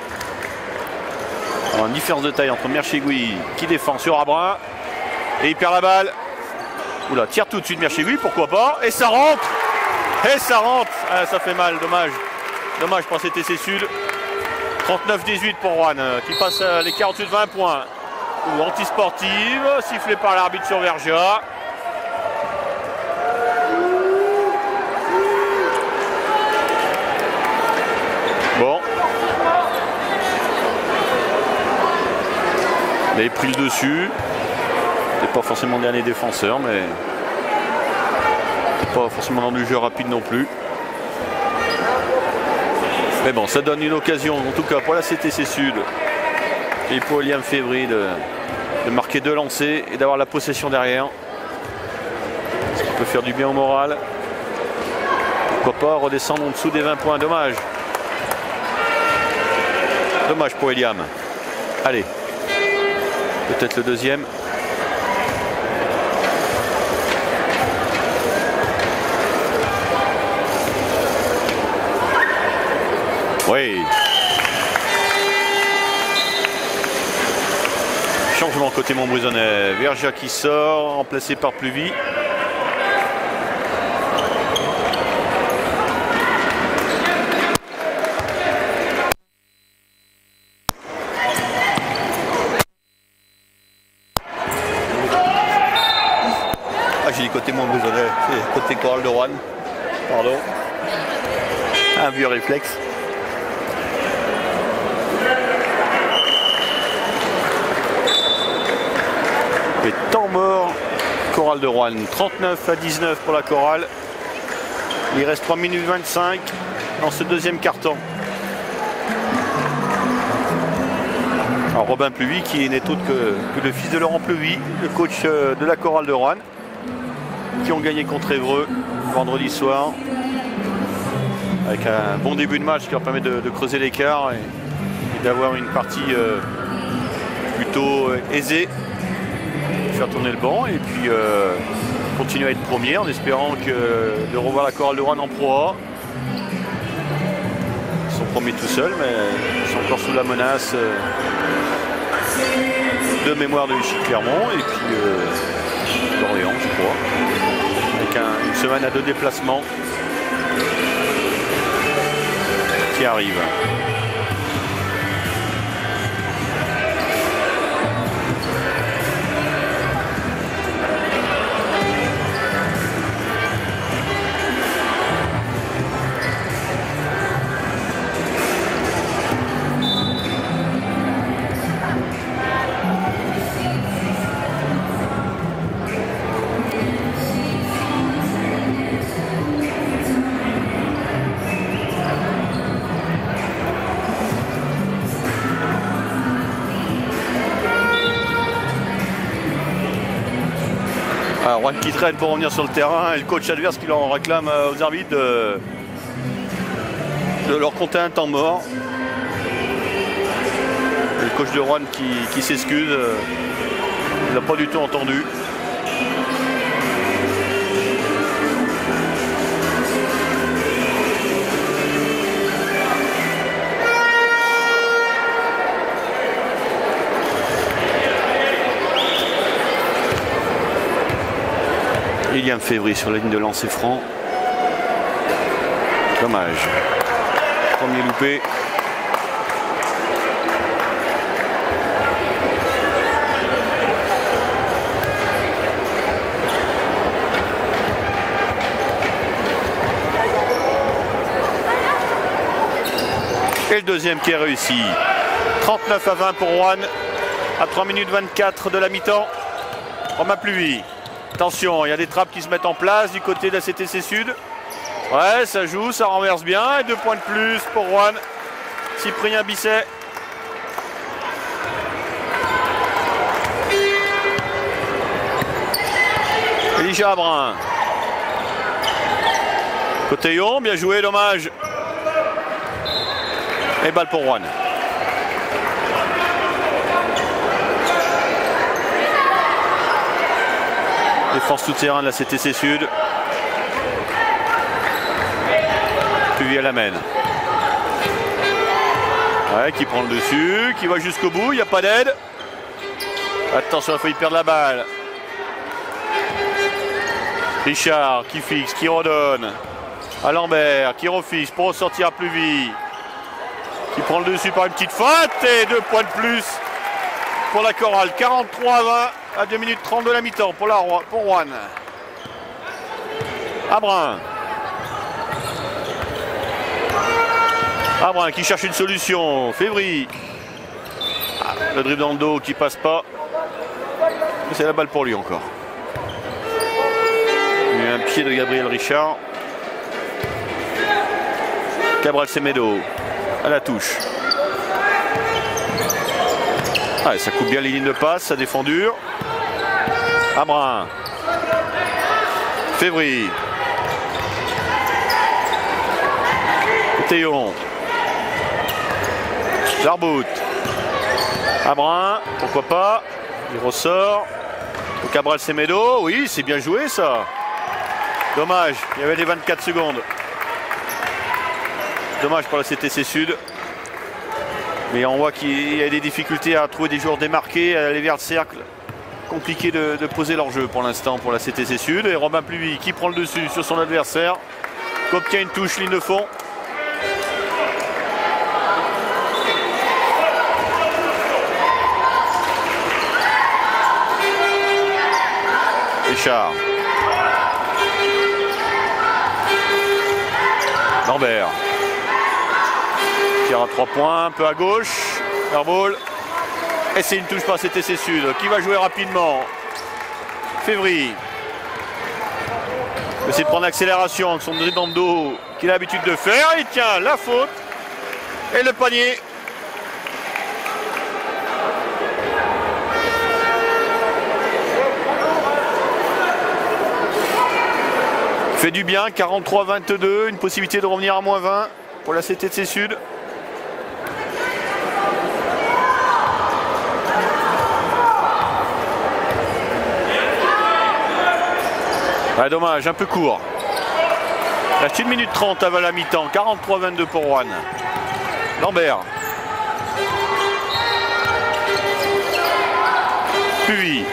Alors, une différence de taille entre Merchigoui qui défend sur Abrun. Et il perd la balle. Oula, tire tout de suite Merchigoui, pourquoi pas. Et ça rentre. Et ça rentre. Ah, ça fait mal, dommage. Dommage pour CTC Sud. 39-18 pour Roanne qui passe les 48 20 points. Ou anti-sportive, sifflé par l'arbitre sur Vergia. Bon. Il avait pris le dessus. C'est pas forcément le dernier défenseur, mais pas forcément dans du jeu rapide non plus. Mais bon, ça donne une occasion, en tout cas pour la CTC Sud et pour William Févry de marquer 2 lancers et d'avoir la possession derrière. Ce qui peut faire du bien au moral. Pourquoi pas redescendre en dessous des 20 points. Dommage. Dommage pour William. Allez. Peut-être le deuxième. Oui. Changement côté Montbrison. Vergia qui sort, remplacé par Pluvy. J'ai dit côté Montbrison, c'est côté Coral de Rouen. Pardon. Un vieux réflexe. Et temps mort, Coral de Rouen. 39-19 pour la Chorale. Il reste 3 minutes 25 dans ce deuxième quart-temps. Alors Robin Pluvy qui n'est autre que le fils de Laurent Pluvy, le coach de la Chorale de Rouen, qui ont gagné contre Évreux vendredi soir. Avec un bon début de match qui leur permet de creuser l'écart et d'avoir une partie plutôt aisée. Faire tourner le banc et puis continuer à être premier en espérant de revoir la Chorale de Rouen en Pro A. Ils sont premiers tout seuls, mais ils sont encore sous la menace de mémoire de Vichy Clermont et puis d'Orléans, je crois. Avec une semaine à 2 déplacements qui arrive. Rouen qui traîne pour revenir sur le terrain et le coach adverse qui leur réclame aux arbitres de leur compter un temps mort. Et le coach de Rouen qui s'excuse, il n'a pas du tout entendu. William Févry sur la ligne de lancer franc. Dommage. Premier loupé. Et le deuxième qui est réussi. 39-20 pour Rouen. À 3 minutes 24 de la mi-temps. Romain Pluvy. Attention, il y a des trappes qui se mettent en place du côté de la CTC Sud. Ouais, ça joue, ça renverse bien. Et 2 points de plus pour Rouen. Cyprien Bisset. Elijah Brun. Cotillon, bien joué, dommage. Et balle pour Rouen. Défense tout terrain de la CTC Sud. Pluvy à la mène. Ouais, qui prend le dessus, qui va jusqu'au bout, il n'y a pas d'aide. Attention, il faut y perdre la balle. Richard qui fixe, qui redonne. À Lambert, qui refixe pour ressortir à Pluvy. Qui prend le dessus par une petite faute et 2 points de plus pour la Chorale. 43-20 à 2 minutes 30 de la mi-temps pour Rouen. Abrun. Abrun qui cherche une solution. Févry. Ah, le dribble dans le dos qui passe pas. C'est la balle pour lui encore. Il y a un pied de Gabriel Richard. Cabral Semedo. à la touche. Ah, ça coupe bien les lignes de passe, ça défend dur. Abrun. Février. Théon. Jarbout. Abrun, pourquoi pas. Il ressort. Cabral Semedo, oui, c'est bien joué ça. Dommage, il y avait les 24 secondes. Dommage pour la CTC Sud. Mais on voit qu'il y a des difficultés à trouver des joueurs démarqués, à aller vers le cercle. Compliqué de poser leur jeu pour l'instant pour la CTC Sud. Et Robin Pluy qui prend le dessus sur son adversaire. Qui obtient une touche, ligne de fond. Richard. Lambert. Tire à 3 points, un peu à gauche. Airball. Et c'est une touche par CTC Sud qui va jouer rapidement. Février. Essayer de prendre l'accélération avec son dribble dans le dos qu'il a l'habitude de faire. Il tient la faute. Et le panier. Fait du bien, 43-22, une possibilité de revenir à moins 20 pour la CTC Sud. Ah, dommage, un peu court. Il reste 1 minute 30 avant la mi-temps, 43-22 pour Rouen. Lambert. Pluy.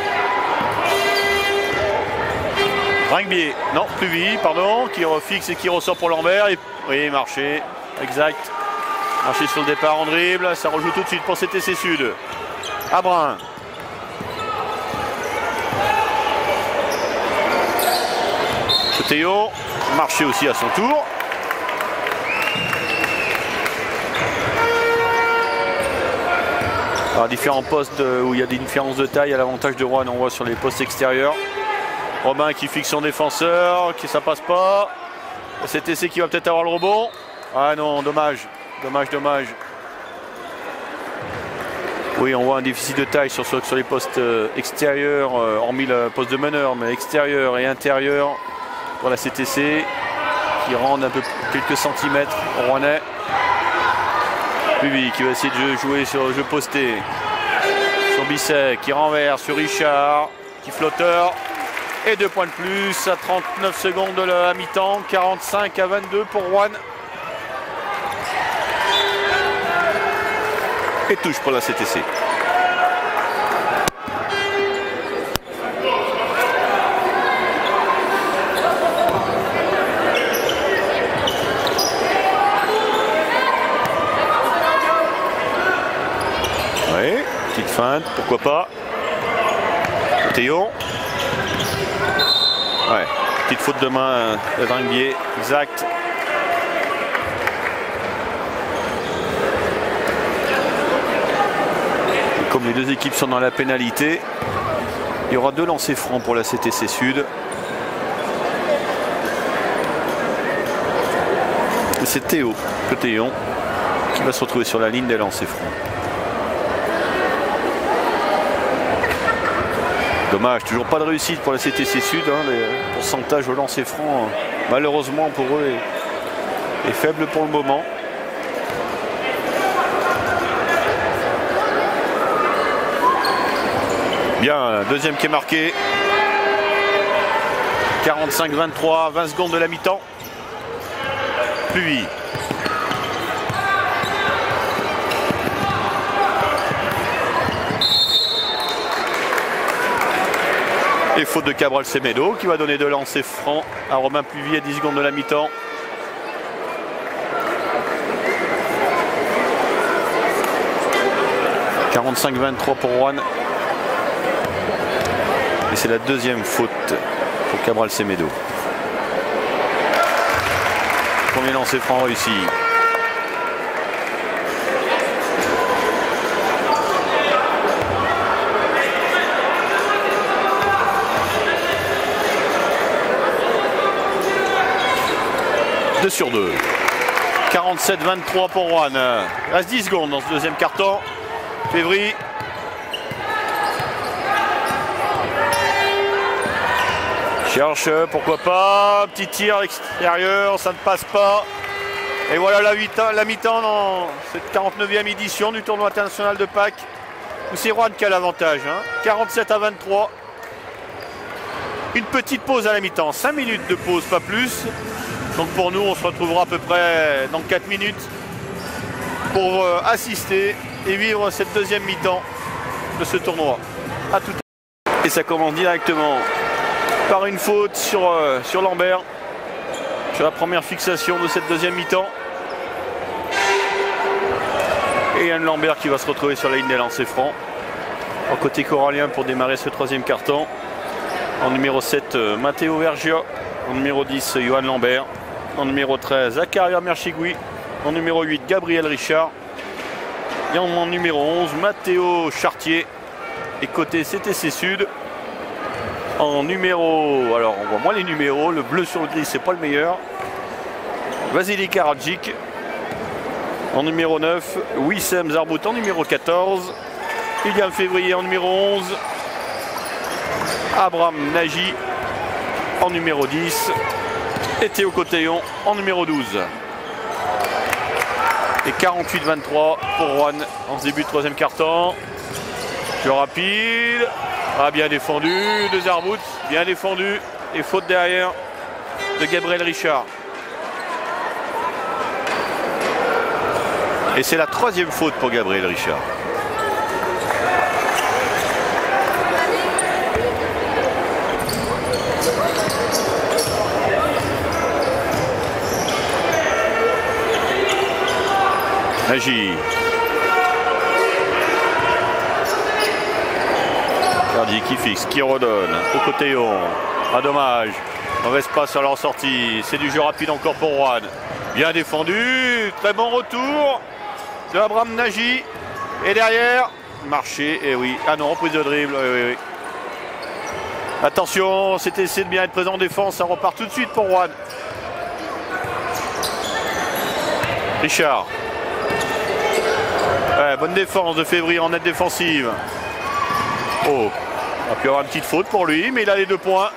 Ringbier, non, Pluy, pardon, qui refixe et qui ressort pour Lambert. Et, oui, marché, exact. Marché sur le départ en dribble, ça rejoue tout de suite pour CTC Sud. Abrun. Théo, marché aussi à son tour. Alors, différents postes où il y a des différences de taille à l'avantage de Rouen, on voit sur les postes extérieurs. Robin qui fixe son défenseur, qui ça passe pas. CTC qui va peut-être avoir le rebond. Ah non, dommage, dommage. Oui, on voit un déficit de taille sur les postes extérieurs, hormis le poste de meneur, mais extérieur et intérieur pour la CTC, qui rendent un peu quelques centimètres au Rouennais. Pluy qui va essayer de jouer sur le jeu posté. Sur Bisset, qui renverse sur Richard, qui flotteur. Et 2 points de plus à 39 secondes de la mi-temps, 45-22 pour Rouen. Et touche pour la CTC. Oui, petite feinte, pourquoi pas. Théon. Ouais, petite faute de main de Ringbier, exact. Et comme les deux équipes sont dans la pénalité, il y aura 2 lancers francs pour la CTC Sud. Et c'est Théo, le Théon, qui va se retrouver sur la ligne des lancers francs. Dommage, toujours pas de réussite pour la CTC Sud. Hein, les pourcentages au lancer franc, malheureusement pour eux, est faible pour le moment. Bien, deuxième qui est marqué. 45-23, 20 secondes de la mi-temps. Pluy. Et faute de Cabral Semedo qui va donner 2 lancers francs à Robin Pluy à 10 secondes de la mi-temps. « 45-23 pour Rouen. Et c'est la deuxième faute pour Cabral Semedo. Premier lancer franc réussi. Sur 2. 47-23 pour Rouen. Il reste 10 secondes dans ce deuxième carton. Février. Cherche, pourquoi pas. Petit tir à l'extérieur, ça ne passe pas. Et voilà la mi-temps dans cette 49e édition du tournoi international de Pâques. Où c'est Rouen qui a l'avantage. 47-23. Une petite pause à la mi-temps. 5 minutes de pause, pas plus. Donc pour nous, on se retrouvera à peu près dans 4 minutes pour assister et vivre cette deuxième mi-temps de ce tournoi. À tout à l'heure. Et ça commence directement par une faute sur Lambert, sur la première fixation de cette deuxième mi-temps. Et Yann Lambert qui va se retrouver sur la ligne des lancers francs. En côté corallien pour démarrer ce troisième carton. En numéro 7, Matteo Vergia. En numéro 10, Johan Lambert. En numéro 13, Zakaria Merchigui. En numéro 8, Gabriel Richard. Et en numéro 11, Matteo Chartier. Et côté CTC Sud, en numéro... Alors, on voit moins les numéros. Le bleu sur le gris, c'est pas le meilleur. Vasily Karadjic. En numéro 9, Wissem Zarbout en numéro 14. William Février en numéro 11. Abraham Nagy en numéro 10. Et Théo Cotillon en numéro 12. Et 48-23 pour Rouen en ce début de troisième carton. Jeu rapide. Ah, bien défendu de Zarbout. Bien défendu. Et faute derrière de Gabriel Richard. Et c'est la troisième faute pour Gabriel Richard. Nagy. Cardi qui fixe, qui redonne. Au côté on. Ah, dommage. Mauvais passe sur leur sortie. C'est du jeu rapide encore pour Rouen. Bien défendu. Très bon retour de Abraham Nagy. Et derrière, marché. Et oui. Ah non, reprise de dribble. Oui, oui. Attention, c'est essayé de bien être présent en défense. Ça repart tout de suite pour Rouen. Richard. Ouais, bonne défense de Février en aide défensive. Oh, il a pu avoir une petite faute pour lui, mais il a les 2 points.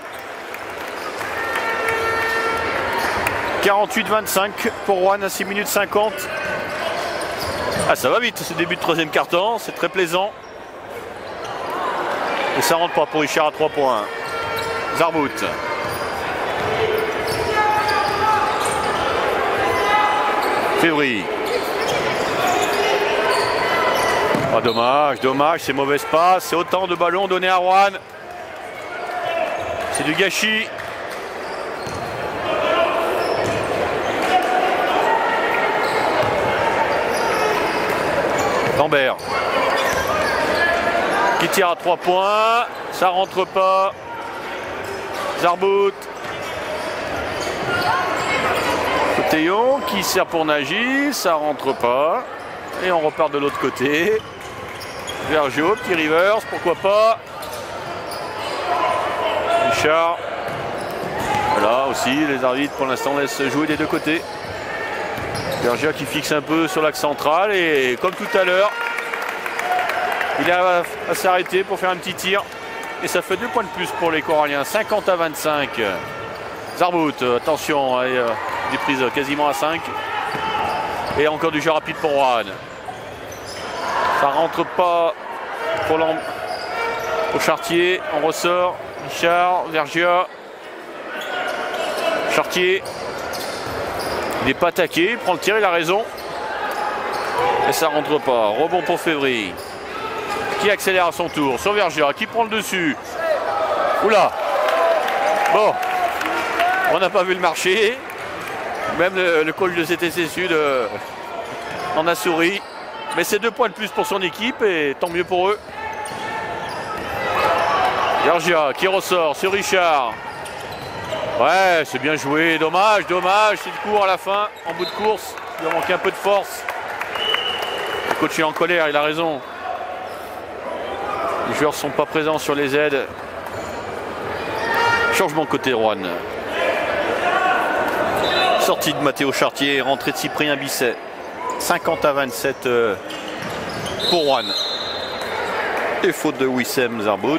48-25 pour Rouen à 6 minutes 50. Ah, ça va vite ce début de troisième carton, c'est très plaisant. Et ça rentre pas pour Richard à 3 points. Zarbout. Février. Ah, dommage, dommage, c'est mauvaise passe, c'est autant de ballons donnés à Rouen. C'est du gâchis. Lambert. Qui tire à 3 points, ça rentre pas. Zarbout. Cotillon qui sert pour Nagy, ça rentre pas. Et on repart de l'autre côté. Vergio, petit reverse, pourquoi pas. Richard. Voilà aussi, les arbitres pour l'instant laissent jouer des deux côtés. Vergia qui fixe un peu sur l'axe central et comme tout à l'heure, il a à s'arrêter pour faire un petit tir. Et ça fait 2 points de plus pour les Coralliens, 50-25. Zarbout, attention, des prises quasiment à 5. Et encore du jeu rapide pour Rouen. Ça rentre pas pour Chartier. On ressort. Richard, Vergia. Chartier. Il n'est pas attaqué. Il prend le tir, il a raison. Et ça rentre pas. Rebond pour Février. Qui accélère à son tour. Sur Vergia. Qui prend le dessus. Oula. Bon. On n'a pas vu le marché. Même le coach de CTC Sud en a souri. Mais c'est 2 points de plus pour son équipe et tant mieux pour eux. Vergia qui ressort sur Richard. Ouais, c'est bien joué. Dommage, dommage. C'est le court à la fin, en bout de course. Il a manqué un peu de force. Le coach est en colère, il a raison. Les joueurs ne sont pas présents sur les aides. Changement côté Rouen. Sortie de Mathéo Chartier, rentrée de Cyprien Bisset. 50-27 pour Rouen. Et faute de Wissem Zarbout.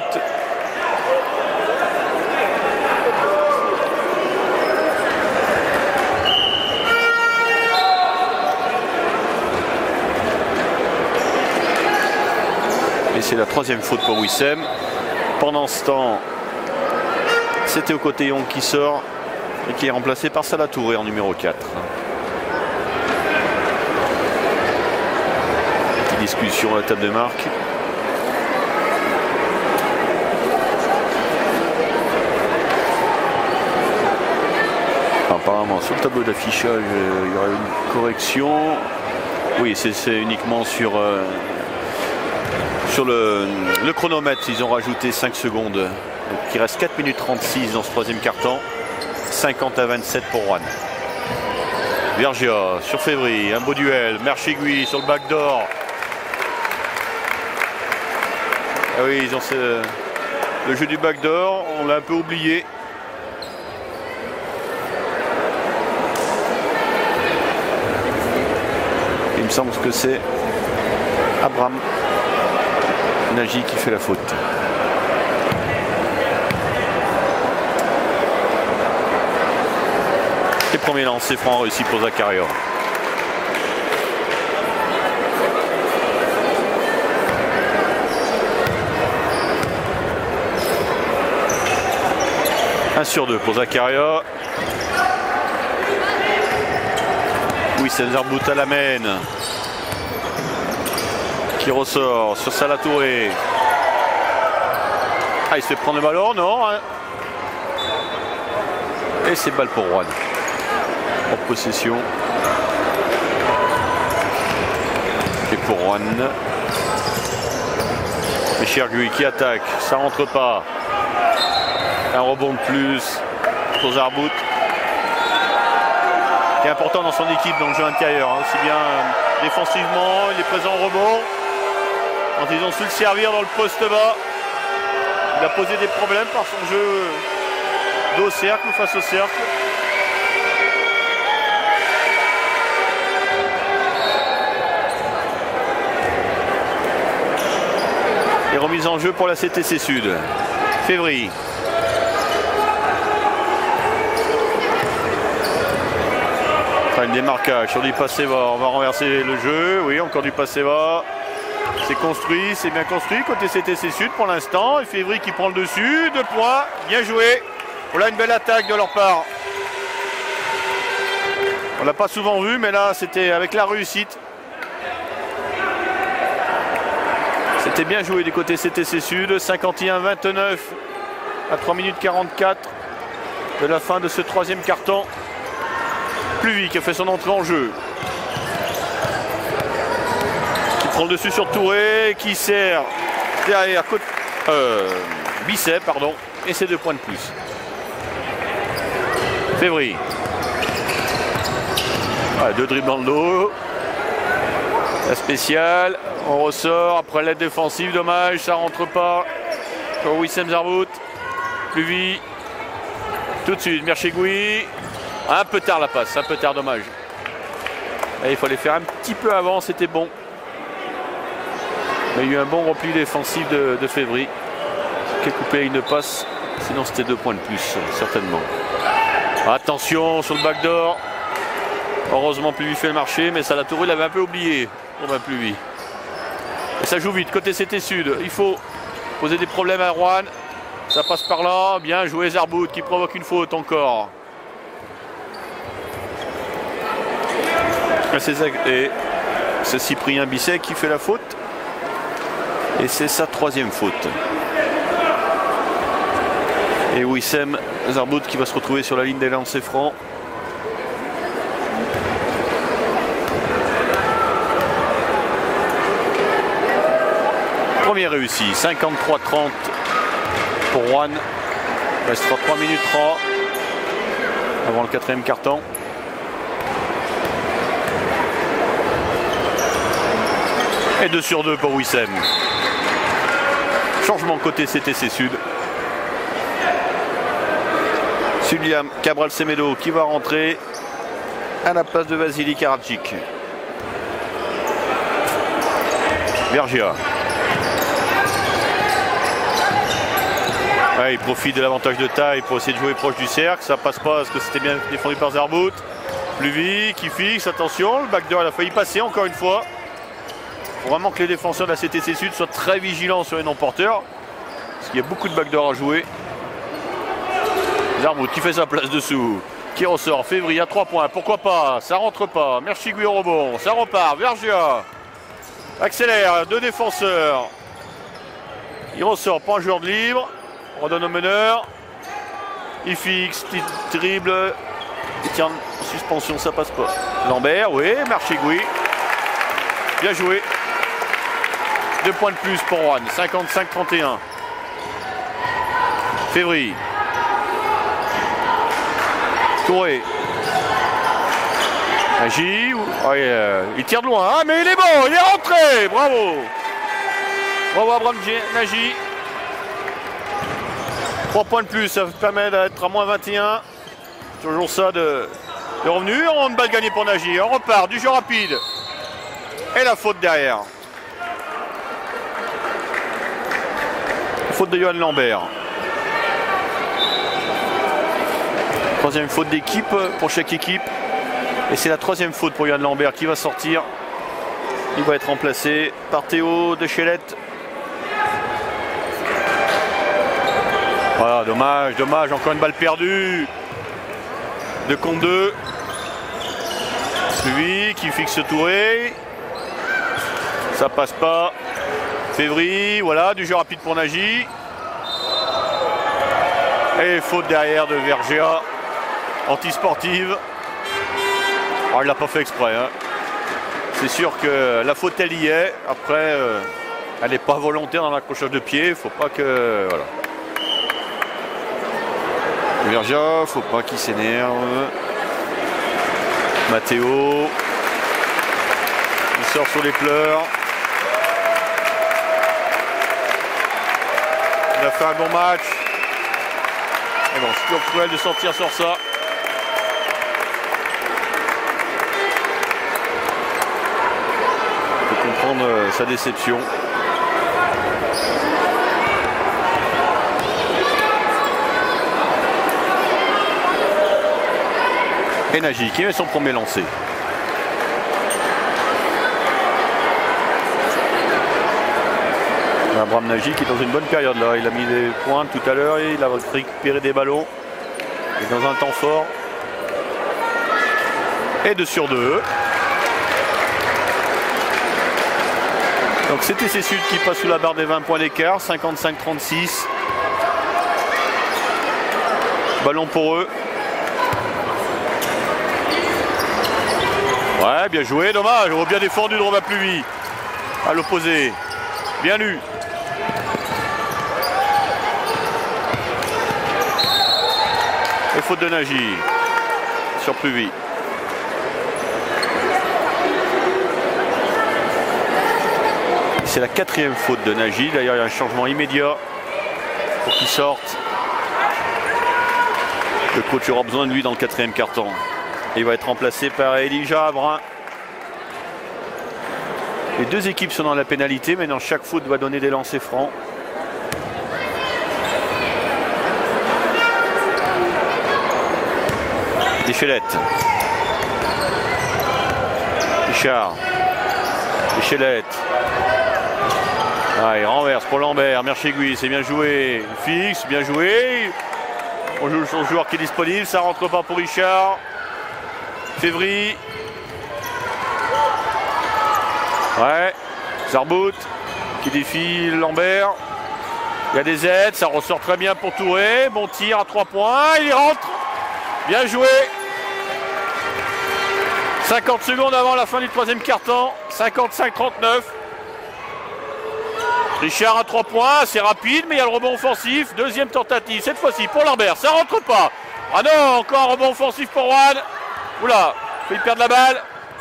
Et c'est la troisième faute pour Wissem. Pendant ce temps, c'était au cotillon qui sort et qui est remplacé par Salah Touré en numéro 4. Petite discussion à la table de marque. Apparemment sur le tableau d'affichage il y aura une correction. Oui, c'est uniquement sur le chronomètre. Ils ont rajouté 5 secondes. Donc il reste 4 minutes 36 dans ce troisième quart-temps. 50-27 pour Rouen. Vergia sur Févry, un beau duel. Merchegui sur le backdoor. Ah oui, ils ont le jeu du backdoor, on l'a un peu oublié. Il me semble que c'est Abraham Nagy qui fait la faute. Et premier lancer franc réussi pour Zakaria. Un sur 2 pour Zakaria. Wissem Zarbout à la main. Qui ressort sur Salah Touré. Ah, il se fait prendre le ballon, non hein. Et c'est balle pour Rouen. En possession. Et pour Rouen. Merchegui qui attaque. Ça rentre pas. Un rebond de plus pour Zarbout. Qui est important dans son équipe dans le jeu intérieur. Hein. Aussi bien défensivement, il est présent au rebond. Quand ils ont su le servir dans le poste bas, il a posé des problèmes par son jeu dos au cercle ou face au cercle. Et remise en jeu pour la CTC Sud. Févry. Enfin, le démarquage sur du passé bas. On va renverser le jeu. Oui, encore du passé bas. C'est construit, c'est bien construit côté CTC Sud pour l'instant. Et Févry qui prend le dessus. 2 points. Bien joué. Voilà une belle attaque de leur part. On l'a pas souvent vu, mais là c'était avec la réussite. C'était bien joué du côté CTC Sud. 51-29 à 3 minutes 44 de la fin de ce troisième quart-temps. Pluvy qui a fait son entrée en jeu. Qui prend le dessus sur Touré, qui sert derrière Bisset, pardon, et c'est 2 points de plus. Févry. Ah, 2 dribbles dans le dos. La spéciale. On ressort après l'aide défensive. Dommage, ça rentre pas. Pour Wissem Zarbout. Pluvy. Tout de suite, Merchegui. Un peu tard la passe, un peu tard, dommage. Et il fallait faire un petit peu avant, c'était bon. Mais il y a eu un bon repli défensif de Févry. Qui a coupé une passe. Sinon c'était 2 points de plus, certainement. Attention sur le backdoor. Heureusement Pluvy fait le marché, mais Salah Touré l'avait un peu oublié. On va Pluvy. Et ça joue vite, côté CT Sud. Il faut poser des problèmes à Rouen. Ça passe par là. Bien joué Zarbout qui provoque une faute encore. Et c'est Cyprien Bisset qui fait la faute. Et c'est sa 3e faute. Et Wissem Zarbout qui va se retrouver sur la ligne des lancers francs. Premier réussi, 53-30 pour Rouen. Il restera 3 minutes 3 avant le 4e quart-temps. Et 2 sur 2 pour Wissem. Changement côté CTC Sud. Suliam Cabral Semedo qui va rentrer. à la place de Vasily Karadzic. Vergia. Ouais, il profite de l'avantage de taille pour essayer de jouer proche du cercle. Ça passe pas parce que c'était bien défendu par Zerbout. Pluvy qui fixe, attention, le backdoor il a failli passer encore une fois. Il faut vraiment que les défenseurs de la CTC Sud soient très vigilants sur les non-porteurs. Parce qu'il y a beaucoup de backdoor à jouer. Zerbout qui fait sa place dessous. Qui ressort, Février à 3 points, pourquoi pas, ça rentre pas. Merchigui au rebond, ça repart, Vergia. Accélère, 2 défenseurs. Il ressort, pas un joueur de libre. On redonne au meneur. Il fixe, petit dribble. Il tient en suspension, ça passe pas. Lambert, oui, Merchigui. Bien joué. 2 points de plus pour Rouen, 55-31. Février. Touré. Nagy. Il tire de loin, hein, mais il est bon, il est rentré. Bravo. Bravo Abraham Nagy. 3 points de plus, ça permet d'être à moins 21. Toujours ça de revenu. On a une balle gagnée pour Nagy. On repart, du jeu rapide. Et la faute derrière. Faute de Johan Lambert. Troisième faute d'équipe pour chaque équipe. Et c'est la 3e faute pour Johan Lambert qui va sortir. Il va être remplacé par Théo Deschelette. Voilà, dommage, dommage. Encore une balle perdue. 2 contre 2. Lui qui fixe Touré. Ça passe pas. Février, voilà, du jeu rapide pour Nagy. Et faute derrière de Vergia. Antisportive. Oh, il l'a pas fait exprès. Hein. C'est sûr que la faute elle y est. Après, elle n'est pas volontaire dans l'accrochage de pied. Il faut pas que. Voilà. Vergia, faut pas qu'il s'énerve. Matteo. Il sort sur les pleurs. Il a fait un bon match. Et bon, c'est toujours cruel de sortir sur ça. Il faut comprendre sa déception. Et Nagy qui met son premier lancé. Abraham Nagy qui est dans une bonne période là. Il a mis des points tout à l'heure et il a récupéré des ballons. Il est dans un temps fort. Et 2 sur 2. Donc c'était CTC Sud qui passe sous la barre des 20 points d'écart. 55-36. Ballon pour eux. Ouais, bien joué, dommage. Oh, bien défendu de Romain Pluvy. À l'opposé. Bien lu. Et faute de Nagy sur Pluvy. C'est la 4e faute de Nagy. D'ailleurs, il y a un changement immédiat pour qu'il sorte. Le coach aura besoin de lui dans le 4e quart-temps. Il va être remplacé par Elijah Abrun. Les 2 équipes sont dans la pénalité. Maintenant, chaque faute va donner des lancers francs. Deschelette. Richard. Deschelette. Ah, il renverse pour Lambert. Merchigui, c'est bien joué. Il fixe, bien joué. On joue son joueur qui est disponible. Ça rentre pas pour Richard. Février. Ouais. Zerbout qui défie Lambert. Il y a des aides. Ça ressort très bien pour Touré. Bon tir à 3 points. Il rentre. Bien joué. 50 secondes avant la fin du 3e quart-temps. 55-39. Richard à 3 points. C'est rapide, mais il y a le rebond offensif. 2e tentative. Cette fois-ci pour Lambert. Ça rentre pas. Ah non, encore un rebond offensif pour Rouen. Oula, il perd la balle.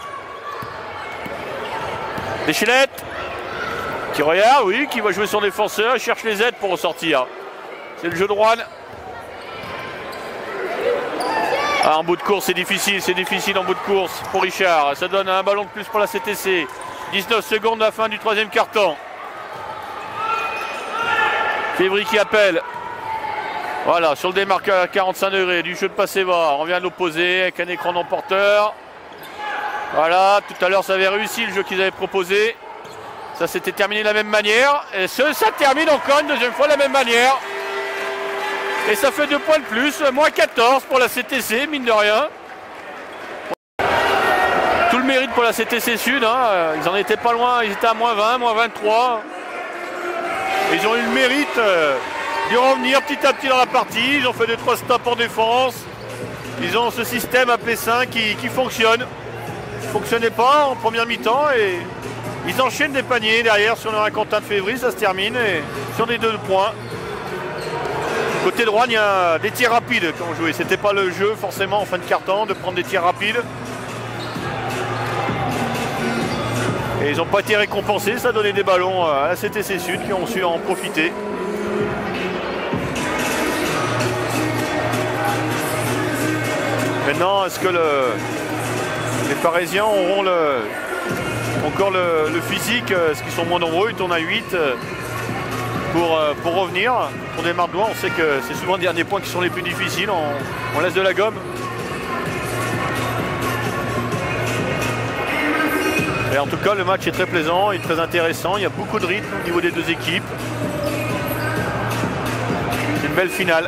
Deschelette qui regarde, oui, qui va jouer son défenseur. Il cherche les aides pour ressortir. C'est le jeu de Rouen. Ah, en bout de course, c'est difficile en bout de course pour Richard. Ça donne un ballon de plus pour la CTC. 19 secondes à la fin du troisième quart-temps. Févry qui appelle. Voilà, sur le démarqueur à 45 degrés, du jeu de passé bas. On vient de l'opposer avec un écran non porteur. Voilà, tout à l'heure ça avait réussi le jeu qu'ils avaient proposé. Ça s'était terminé de la même manière. Et ça termine encore une deuxième fois de la même manière. Et ça fait 2 points de plus, moins 14 pour la CTC, mine de rien. Tout le mérite pour la CTC Sud, hein. Ils en étaient pas loin, ils étaient à moins 20, moins 23. Ils ont eu le mérite de revenir petit à petit dans la partie. Ils ont fait 2-3 stops en défense. Ils ont ce système AP5 qui fonctionne. Il ne fonctionnait pas en première mi-temps et ils enchaînent des paniers derrière sur le 1 Quentin de Févry, ça se termine et sur des 2 points. Côté droit, il y a des tirs rapides qui ont joué. C'était pas le jeu forcément en fin de quart-temps de prendre des tirs rapides. Et ils n'ont pas été récompensés, ça a donné des ballons à la CTC Sud qui ont su en profiter. Maintenant, est-ce que les Parisiens auront encore le physique? Est-ce qu'ils sont moins nombreux? Ils tournent à 8 pour revenir. Pour des Mardouins, on sait que c'est souvent les derniers points qui sont les plus difficiles. On laisse de la gomme. Et en tout cas, le match est très plaisant et très intéressant. Il y a beaucoup de rythme au niveau des deux équipes. C'est une belle finale.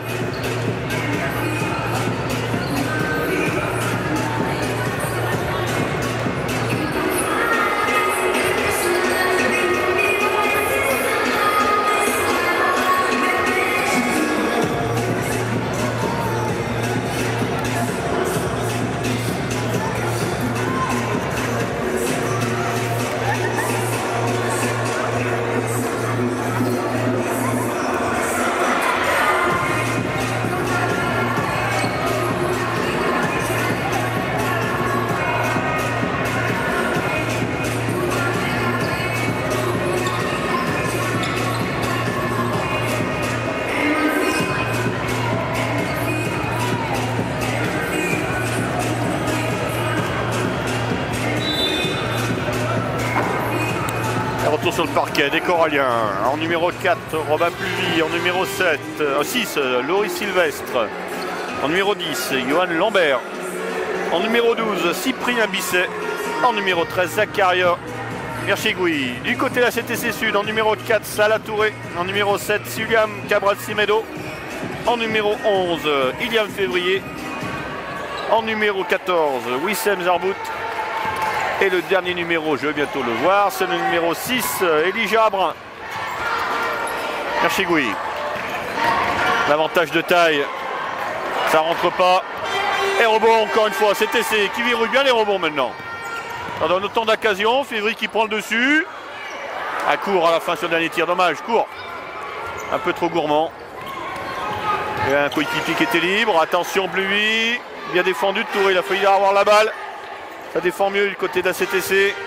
Sur le parquet des Coralliens, en numéro 4 Robin Pluvy, en numéro 6 Laurie Sylvestre, en numéro 10 Johan Lambert, en numéro 12 Cyprien Bisset, en numéro 13 Zacharia Merchegui. Du côté de la CTC Sud, en numéro 4 Salah Touré, en numéro 7 William Cabral Simedo, en numéro 11 Iliam Février, en numéro 14 Wissem Zarbout. Et le dernier numéro, je vais bientôt le voir, c'est le numéro 6, Elijah Abrin. Merchegui. L'avantage de taille, ça rentre pas. Et rebond encore une fois, CTC qui verrouille bien les rebonds maintenant. Ça donne autant d'occasions, Févry qui prend le dessus. À court à la fin sur le dernier tir, dommage, court. Un peu trop gourmand. Et un coéquipier qui était libre, attention Pluie, bien défendu de Touré, il a failli avoir la balle. Ça défend mieux du côté de la CTC.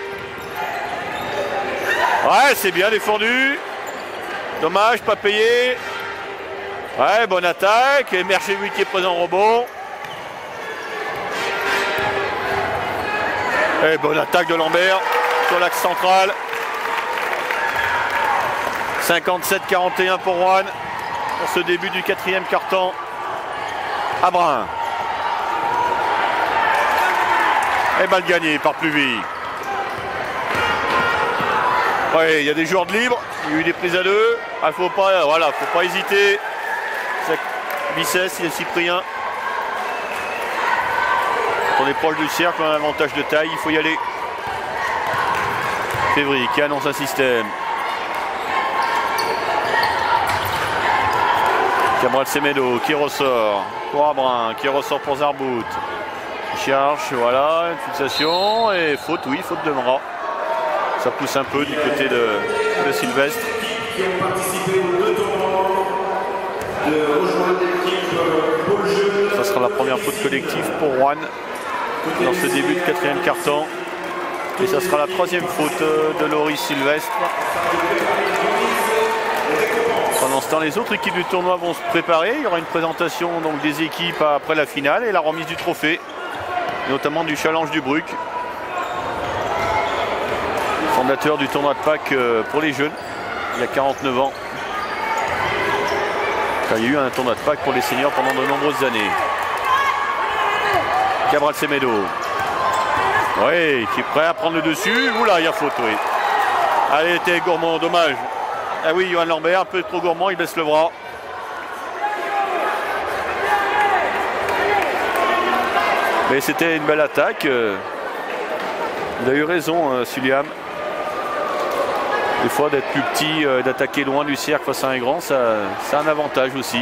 Ouais, c'est bien défendu. Dommage, pas payé. Ouais, bonne attaque. Et Merchegui qui est présent au rebond. Et bonne attaque de Lambert sur l'axe central. 57-41 pour Rouen pour ce début du 4e quart-temps. Abrin. Et balle gagnée par Pluvy. Ouais, il y a des joueurs de libre. Il y a eu des prises à 2. Ah, faut pas hésiter. Bisset, il y a Cyprien. On est proche du cercle, on a un avantage de taille, il faut y aller. Févry qui annonce un système. Cabral Semedo qui ressort. Pour Abrin qui ressort pour Zarbout. Charge, voilà, une fixation et faute, oui, faute de bras. Ça pousse un peu du côté de Sylvestre. Ça sera la première faute collective pour Rouen dans ce début de 4e quart-temps. Et ça sera la 3e faute de Laurie Sylvestre. Pendant ce temps, les autres équipes du tournoi vont se préparer. Il y aura une présentation donc, des équipes après la finale et la remise du trophée, notamment du Challenge du Bruck, fondateur du tournoi de Pâques pour les jeunes, il y a 49 ans. Il y a eu un tournoi de Pâques pour les seniors pendant de nombreuses années. Cabral Semedo. Oui, qui est prêt à prendre le dessus. Oula, il y a faute, oui. Allez, était gourmand, dommage. Ah oui, Johan Lambert, un peu trop gourmand, il baisse le bras. Mais c'était une belle attaque. Il a eu raison, Suliam. Des fois, d'être plus petit, d'attaquer loin du cercle face à un grand, ça a un avantage aussi.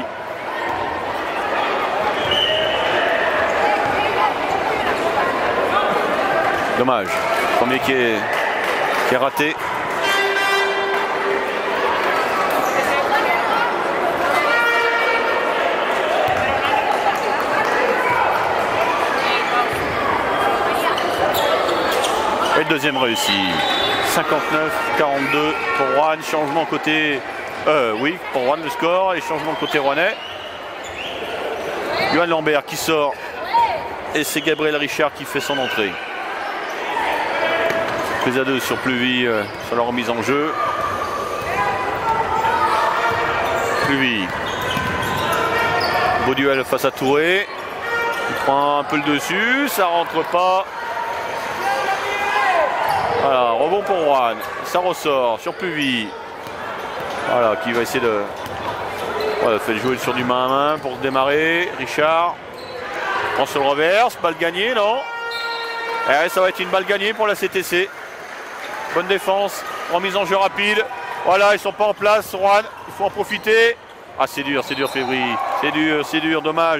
Dommage. Premier qui est raté. Et le deuxième réussi. 59-42 pour Rouen. Changement côté... oui, pour Rouen le score. Et changement côté rouennais. Johan Lambert qui sort. Et c'est Gabriel Richard qui fait son entrée. Prise à 2 sur Pluvy sur la remise en jeu. Pluvy. Beau duel face à Touré. Il prend un peu le dessus. Ça rentre pas. Voilà, rebond pour Rouen. Ça ressort sur Pluvy. Voilà, qui va essayer de... Voilà, fait jouer sur du main à main pour démarrer. Richard prend sur le reverse. Balle gagnée, non? Et ça va être une balle gagnée pour la CTC. Bonne défense. Remise en jeu rapide. Voilà, ils sont pas en place, Rouen. Il faut en profiter. Ah, c'est dur, Février. C'est dur. Dommage.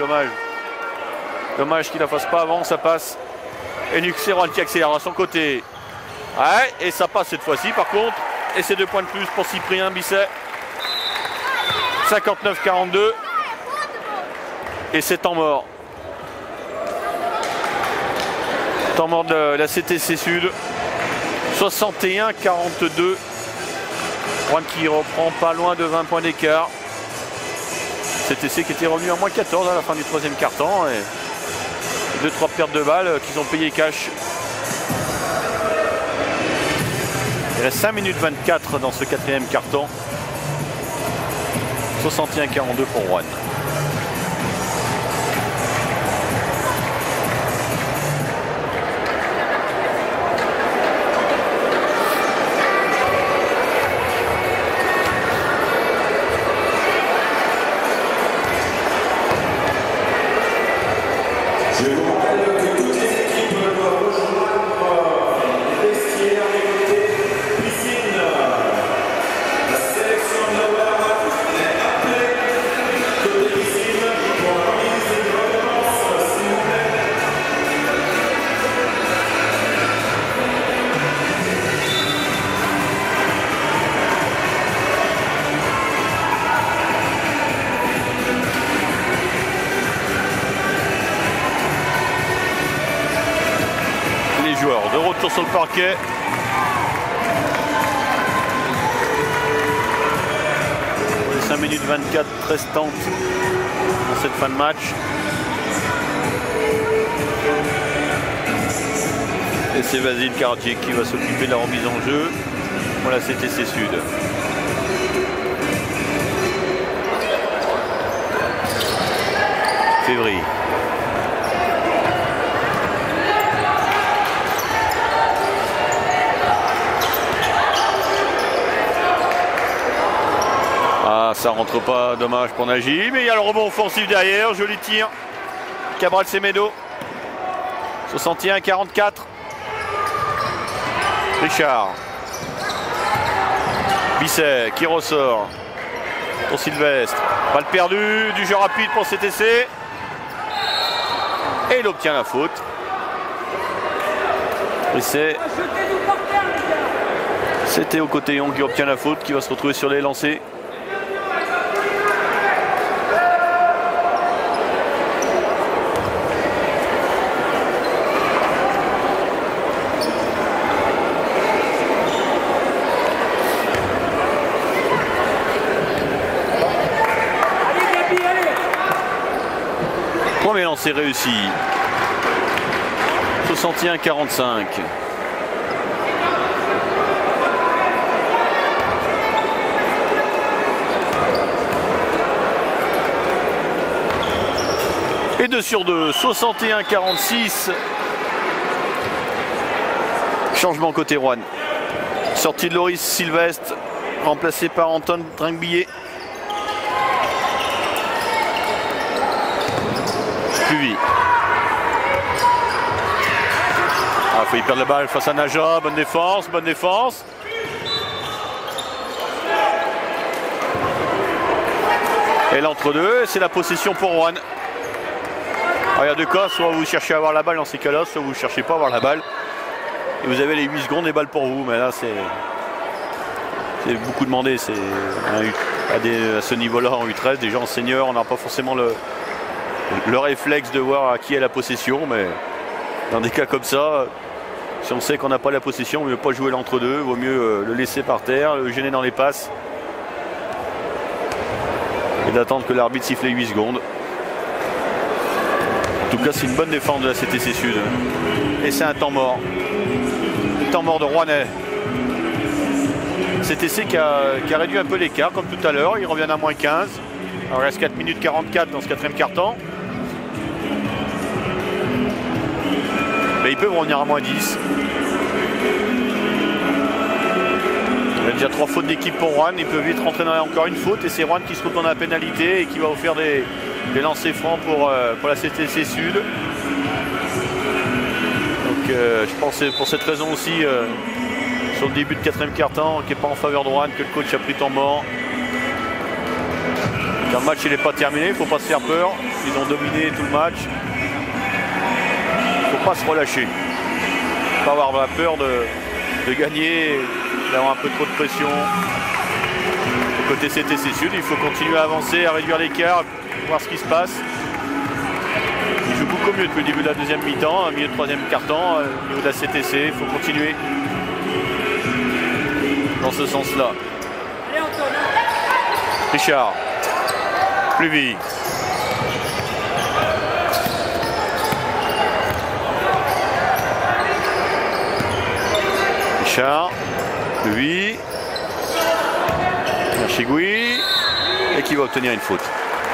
Dommage qu'il la fasse pas avant, ça passe. Et c'est Rouen qui accélère à son côté. Ouais, et ça passe cette fois-ci par contre. Et c'est 2 points de plus pour Cyprien Bisset. 59-42. Et c'est temps mort. Temps mort de la CTC Sud. 61-42. Rouen qui reprend pas loin de 20 points d'écart. CTC qui était revenu à moins 14 à la fin du 3e quart-temps. Et 2-3 pertes de balles qu'ils ont payé cash. Il reste 5 minutes 24 dans ce 4e quart-temps. 61-42 pour Rouen. Sur le parquet. Les 5 minutes 24 restantes dans cette fin de match. Et c'est Vasile Cartier qui va s'occuper de la remise en jeu. Voilà, CTC Sud. Février. Ah, ça rentre pas, dommage pour Nagy, mais il y a le rebond offensif derrière, joli tir. Cabral Semedo. 61-44. Richard. Bisset qui ressort pour Sylvestre. Balle perdue, du jeu rapide pour CTC. Et il obtient la faute. C'était au Cotillon qui obtient la faute, qui va se retrouver sur les lancers. lancer réussi. 61-45. Et 2 sur 2, 61-46. Changement côté Roanne. Sortie de Loris Sylvestre, remplacé par Anton Tringbillet. Pluvi. Ah, faut y perdre la balle face à Naja. Bonne défense, bonne défense. Et l'entre-deux, c'est la possession pour Roanne. Alors, il y a deux cas, soit vous cherchez à avoir la balle dans ces cas-là, soit vous ne cherchez pas à avoir la balle. Et vous avez les 8 secondes et balles pour vous. Mais là, c'est beaucoup demandé. À ce niveau-là, en U13, déjà en senior, on n'a pas forcément le réflexe de voir à qui est la possession. Mais dans des cas comme ça, si on sait qu'on n'a pas la possession, il ne vaut mieux pas jouer l'entre-deux. Il vaut mieux le laisser par terre, le gêner dans les passes. Et d'attendre que l'arbitre siffle les 8 secondes. En tout cas, c'est une bonne défense de la CTC Sud. Et c'est un temps mort. Temps mort de Rouennais. CTC qui a réduit un peu l'écart, comme tout à l'heure. Ils reviennent à moins 15. Alors, il reste 4 minutes 44 dans ce quatrième quart-temps. Mais ils peuvent revenir à moins 10. Il y a déjà 3 fautes d'équipe pour Roanne. Ils peuvent vite rentrer dans encore une faute. Et c'est Roanne qui se retourne à la pénalité et qui va offrir des lancers francs pour la CTC Sud. Donc je pense que c'est pour cette raison aussi, sur le début de quatrième quart-temps, qui n'est pas en faveur de Roanne, que le coach a pris temps mort. Car le match n'est pas terminé, il ne faut pas se faire peur. Ils ont dominé tout le match. Il ne faut pas se relâcher. Il ne faut pas avoir la peur de gagner, d'avoir un peu trop de pression. Côté CTC Sud, il faut continuer à avancer, à réduire l'écart, voir ce qui se passe. Il joue beaucoup mieux depuis le début de la deuxième mi-temps, milieu de troisième quart-temps, au niveau de la CTC. Il faut continuer dans ce sens-là. Richard. Pluvi. Richard. Pluvi. Chigui. Et qui va obtenir une faute.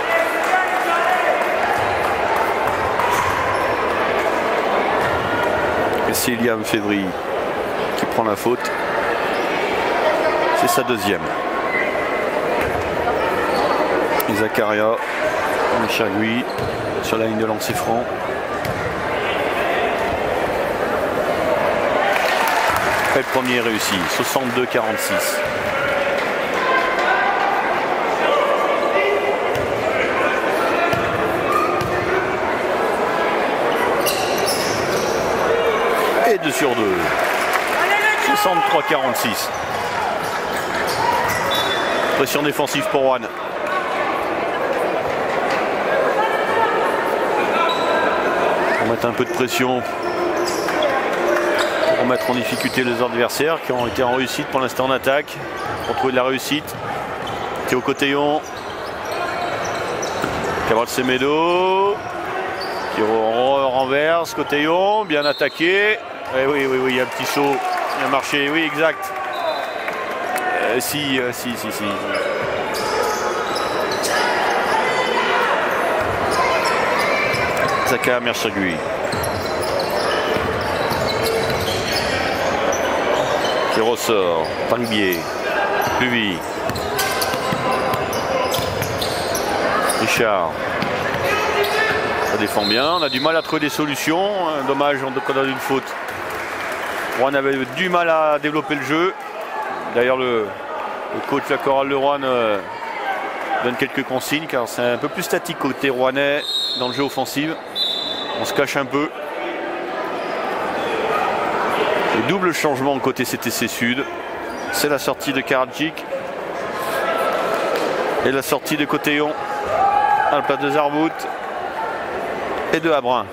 Et c'est Liam Févry qui prend la faute. C'est sa deuxième. Et Zakaria, Chagui sur la ligne de lancer franc. Et le premier est réussi, 62-46. Et 2 sur 2. 63-46. Pression défensive pour Roanne. On va mettre un peu de pression pour mettre en difficulté les adversaires qui ont été en réussite pour l'instant en attaque. Pour trouver de la réussite. Théo Cotillon. Cabral Semedo. Qui renverse. Cotillon. Bien attaqué. Oui, il y a un petit saut. Il a marché. Oui, exact. Si. Zaka Merchagui. Qui ressort. Tangbier. Pluvi. Richard. Ça défend bien. On a du mal à trouver des solutions. Dommage, on a une faute. Roanne avait du mal à développer le jeu. D'ailleurs, le coach de la chorale de Roanne donne quelques consignes car c'est un peu plus statique côté rouennais dans le jeu offensif. On se cache un peu. Le double changement côté CTC Sud. C'est la sortie de Karadjic et la sortie de Cotillon à la place de Zarbout et de Abrin.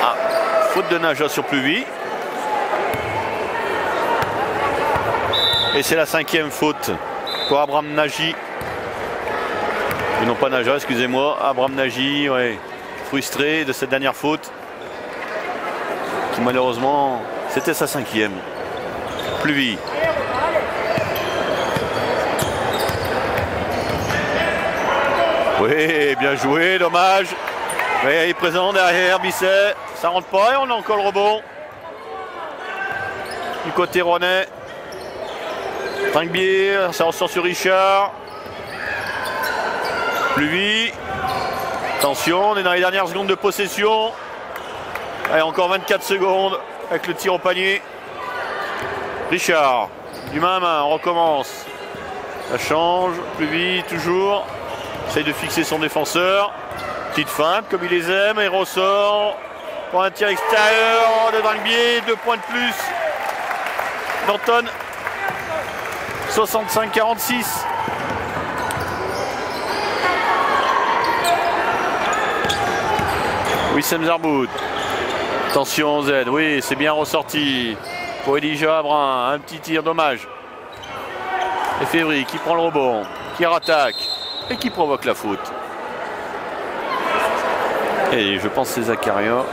Faute de Naja sur Pluvi. Et c'est la 5e faute pour Abraham Nagy. Et non pas Naja, excusez-moi. Abraham Nagy, ouais, frustré de cette dernière faute. Qui malheureusement, c'était sa 5e. Pluvy. Oui, bien joué, dommage. Mais il est présent derrière, Bisset. Ça rentre pas et on a encore le rebond. Du côté rouennais. Trinquebier, ça ressort sur Richard. Pluvy. Attention, on est dans les dernières secondes de possession. Allez, encore 24 secondes avec le tir au panier. Richard, du main à main, on recommence. Ça change, Pluvy toujours. Essaye de fixer son défenseur. Petite feinte comme il les aime. Il ressort pour un tir extérieur de Trinquebier. 2 points de plus. Danton. 65-46. Wissem Zerbout. Attention Z, oui, c'est bien ressorti pour Elijah Abraham. Un petit tir, dommage. Et Févry qui prend le rebond, qui rattaque et qui provoque la faute. Et je pense que c'est Zakaria.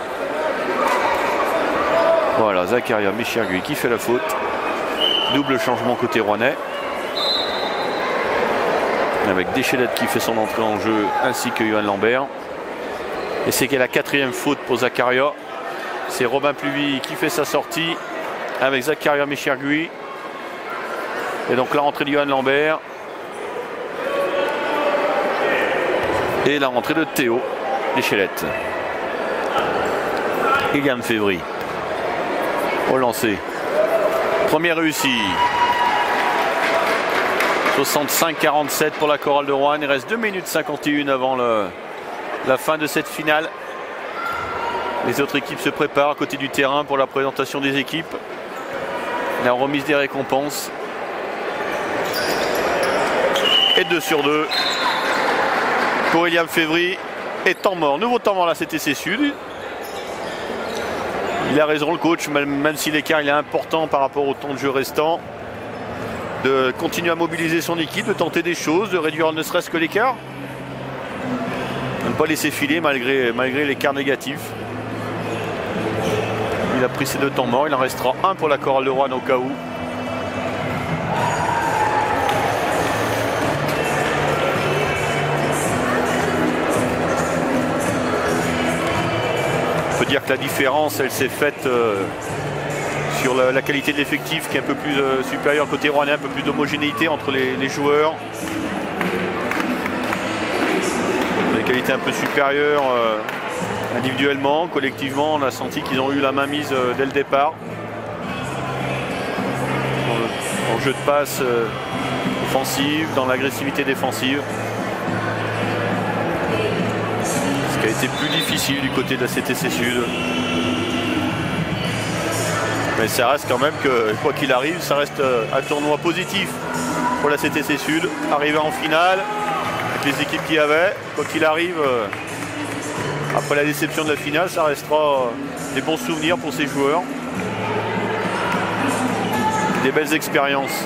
Voilà, Zakaria Méchirgui qui fait la faute. Double changement côté rouennais. Avec Deschelette qui fait son entrée en jeu ainsi que Johan Lambert. Et c'est la 4e faute pour Zakaria. C'est Robin Pluvy qui fait sa sortie avec Zakaria Méchirgui. Et donc la rentrée de Johan Lambert. Et la rentrée de Théo Deschelette. Et Yann Févry. Au lancer. Première réussie. 65-47 pour la Chorale de Roanne. Il reste 2 minutes 51 avant la fin de cette finale. Les autres équipes se préparent à côté du terrain pour la présentation des équipes. La remise des récompenses. Et 2 sur 2 pour William Févry. Et temps mort. Nouveau temps mort là, c'était CTC Sud. Il a raison le coach, même si l'écart il est important par rapport au temps de jeu restant. De continuer à mobiliser son équipe, de tenter des choses, de réduire ne serait-ce que l'écart. De ne pas laisser filer malgré l'écart négatif. Il a pris ses 2 temps morts, il en restera 1 pour la Chorale de Roanne au cas où. On peut dire que la différence, elle s'est faite sur la qualité de l'effectif qui est un peu plus supérieure côté rouennais, un peu plus d'homogénéité entre les joueurs. Des qualités un peu supérieures individuellement, collectivement, on a senti qu'ils ont eu la main mise dès le départ. En jeu de passe offensive, dans l'agressivité défensive. Ce qui a été plus difficile du côté de la CTC Sud. Mais ça reste quand même que, quoi qu'il arrive, ça reste un tournoi positif pour la CTC Sud. Arriver en finale, avec les équipes qu'il y avait, quoi qu'il arrive, après la déception de la finale, ça restera des bons souvenirs pour ces joueurs. Des belles expériences.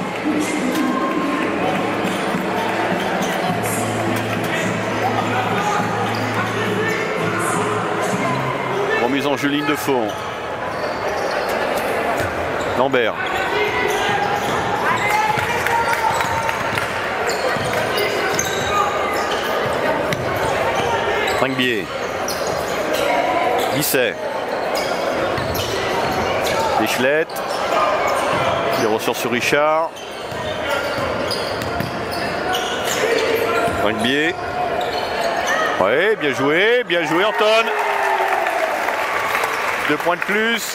Remise en jeu ligne de fond. Lambert. Trinquebier. Bisset. Deschelette. Il ressort sur Richard. Trinquebier. Ouais, bien joué Anton. 2 points de plus.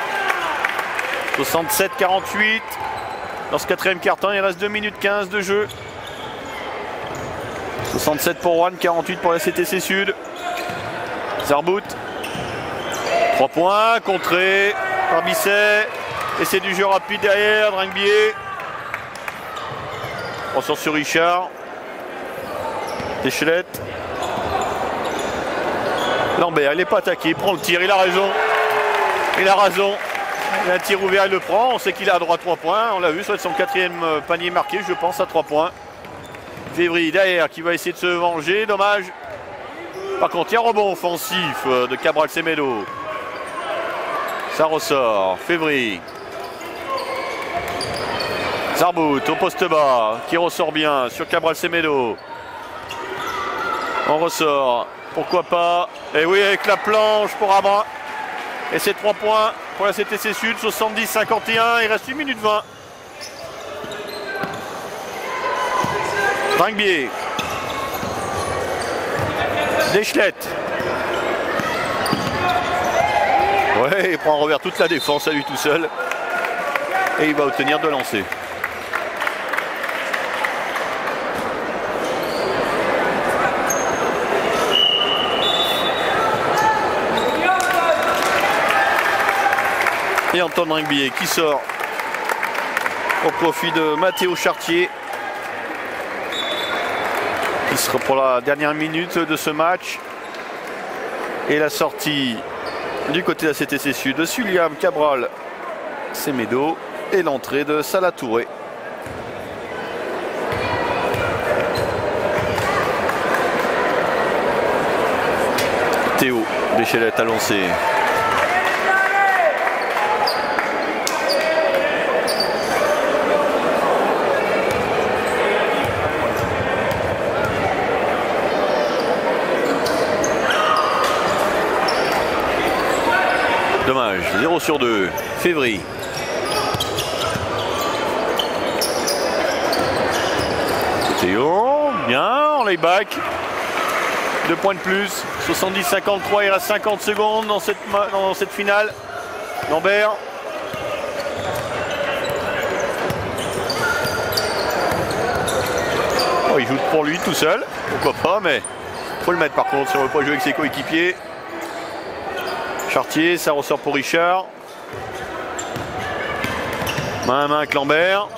67-48. Dans ce 4e quart-temps, il reste 2 minutes 15 de jeu. 67 pour Roanne, 48 pour la CTC Sud. Zerbout. 3 points, contré par Bisset. Et c'est du jeu rapide derrière, Trinquebier. On sort sur Richard. Deschelette. Lambert, il n'est pas attaqué, il prend le tir, il a raison. Il a raison. Il a un tir ouvert, il le prend. On sait qu'il a à droite 3 points. On l'a vu, ça va être son 4e panier marqué, je pense, à 3 points. Février derrière qui va essayer de se venger. Dommage. Par contre, il y a un rebond offensif de Cabral Semedo. Ça ressort. Février. Zarbout au poste bas qui ressort bien sur Cabral Semedo. On ressort. Pourquoi pas. Et oui, avec la planche pour Abra. Et c'est 3 points pour la CTC Sud. 70-51. Il reste 1 minute 20. Dringbier. Deschlette. Ouais, il prend en revers toute la défense à lui tout seul. Et il va obtenir 2 lancers. Et Antoine Dringbier qui sort au profit de Mathéo Chartier. Qui sera pour la dernière minute de ce match. Et la sortie du côté de la CTC Sud de Suliam Cabral Semedo et l'entrée de Salah Touré. Théo Deschelette a lancé. Dommage, 0 sur 2. Février. Théo, bien, en layback. 2 points de plus. 70-53, il reste 50 secondes dans cette finale. Lambert. Oh, il joue pour lui tout seul. Pourquoi pas, mais il faut le mettre par contre si on ne veut pas jouer avec ses coéquipiers. Chartier, ça ressort pour Richard. Main à main avec Lambert.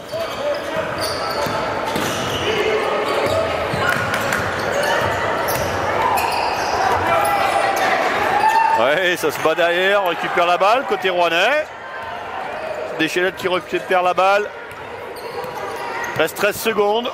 Ouais, ça se bat derrière, on récupère la balle, côté rouennais. Deschelette qui récupère la balle. Reste 13 secondes.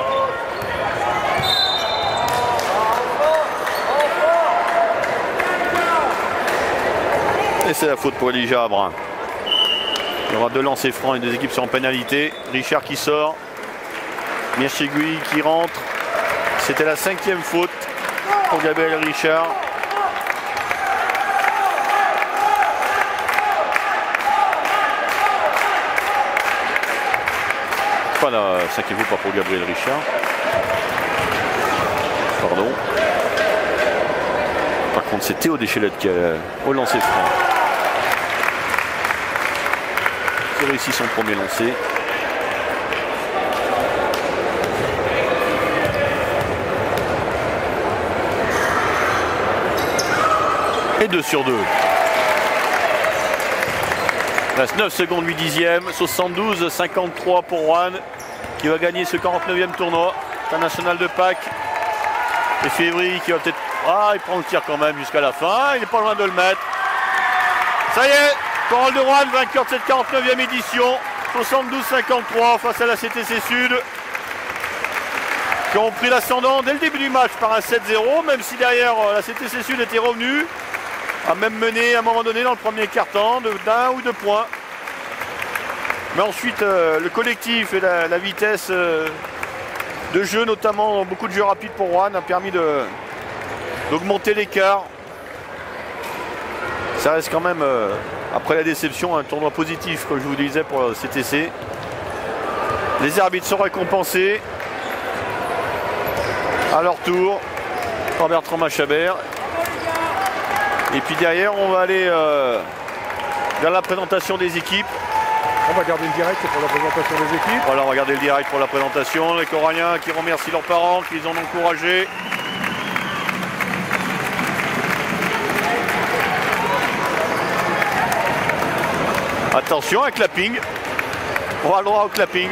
Et c'est la faute pour Elijah Abrin. Il y aura 2 lancers francs et 2 équipes sont en pénalité. Richard qui sort. Mirchegui qui rentre. C'était la 5e faute pour Gabriel Richard. Pas la 5e faute, pas pour Gabriel Richard. Pardon. Par contre, c'est Théo Deschelette qui a au lancer franc. Qui réussit son premier lancer. Et 2 sur 2. Il reste 9 secondes, 8 dixièmes. 72-53 pour Rouen qui va gagner ce 49e tournoi international de Pâques. Et Février qui va peut-être... Ah, il prend le tir quand même jusqu'à la fin. Il n'est pas loin de le mettre. Ça y est, Corolle de Rouen, vainqueur de cette 49e édition. 72-53 face à la CTC Sud. Qui ont pris l'ascendant dès le début du match par un 7-0. Même si derrière la CTC Sud était revenue. A même mené à un moment donné dans le premier quart-temps d'1 ou 2 points. Mais ensuite, le collectif et la vitesse de jeu, notamment beaucoup de jeux rapides pour Rouen, a permis d'augmenter l'écart. Ça reste quand même, après la déception, un tournoi positif, comme je vous disais, pour le CTC. Les arbitres sont récompensés à leur tour par Bertrand Machabert. Et puis derrière, on va aller vers la présentation des équipes. On va garder le direct pour la présentation des équipes. Voilà, on va regarder le direct pour la présentation. Les Coralliens qui remercient leurs parents, qui les ont encouragés. Attention, un clapping. On va le droit au clapping.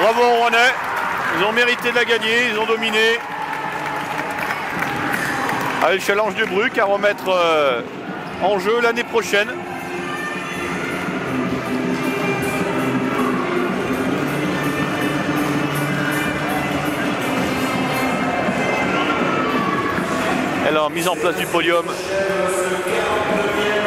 Bravo aux Rouennais, ils ont mérité de la gagner, ils ont dominé. Allez, le challenge de Bruck à remettre en jeu l'année prochaine. Alors, mise en place du podium.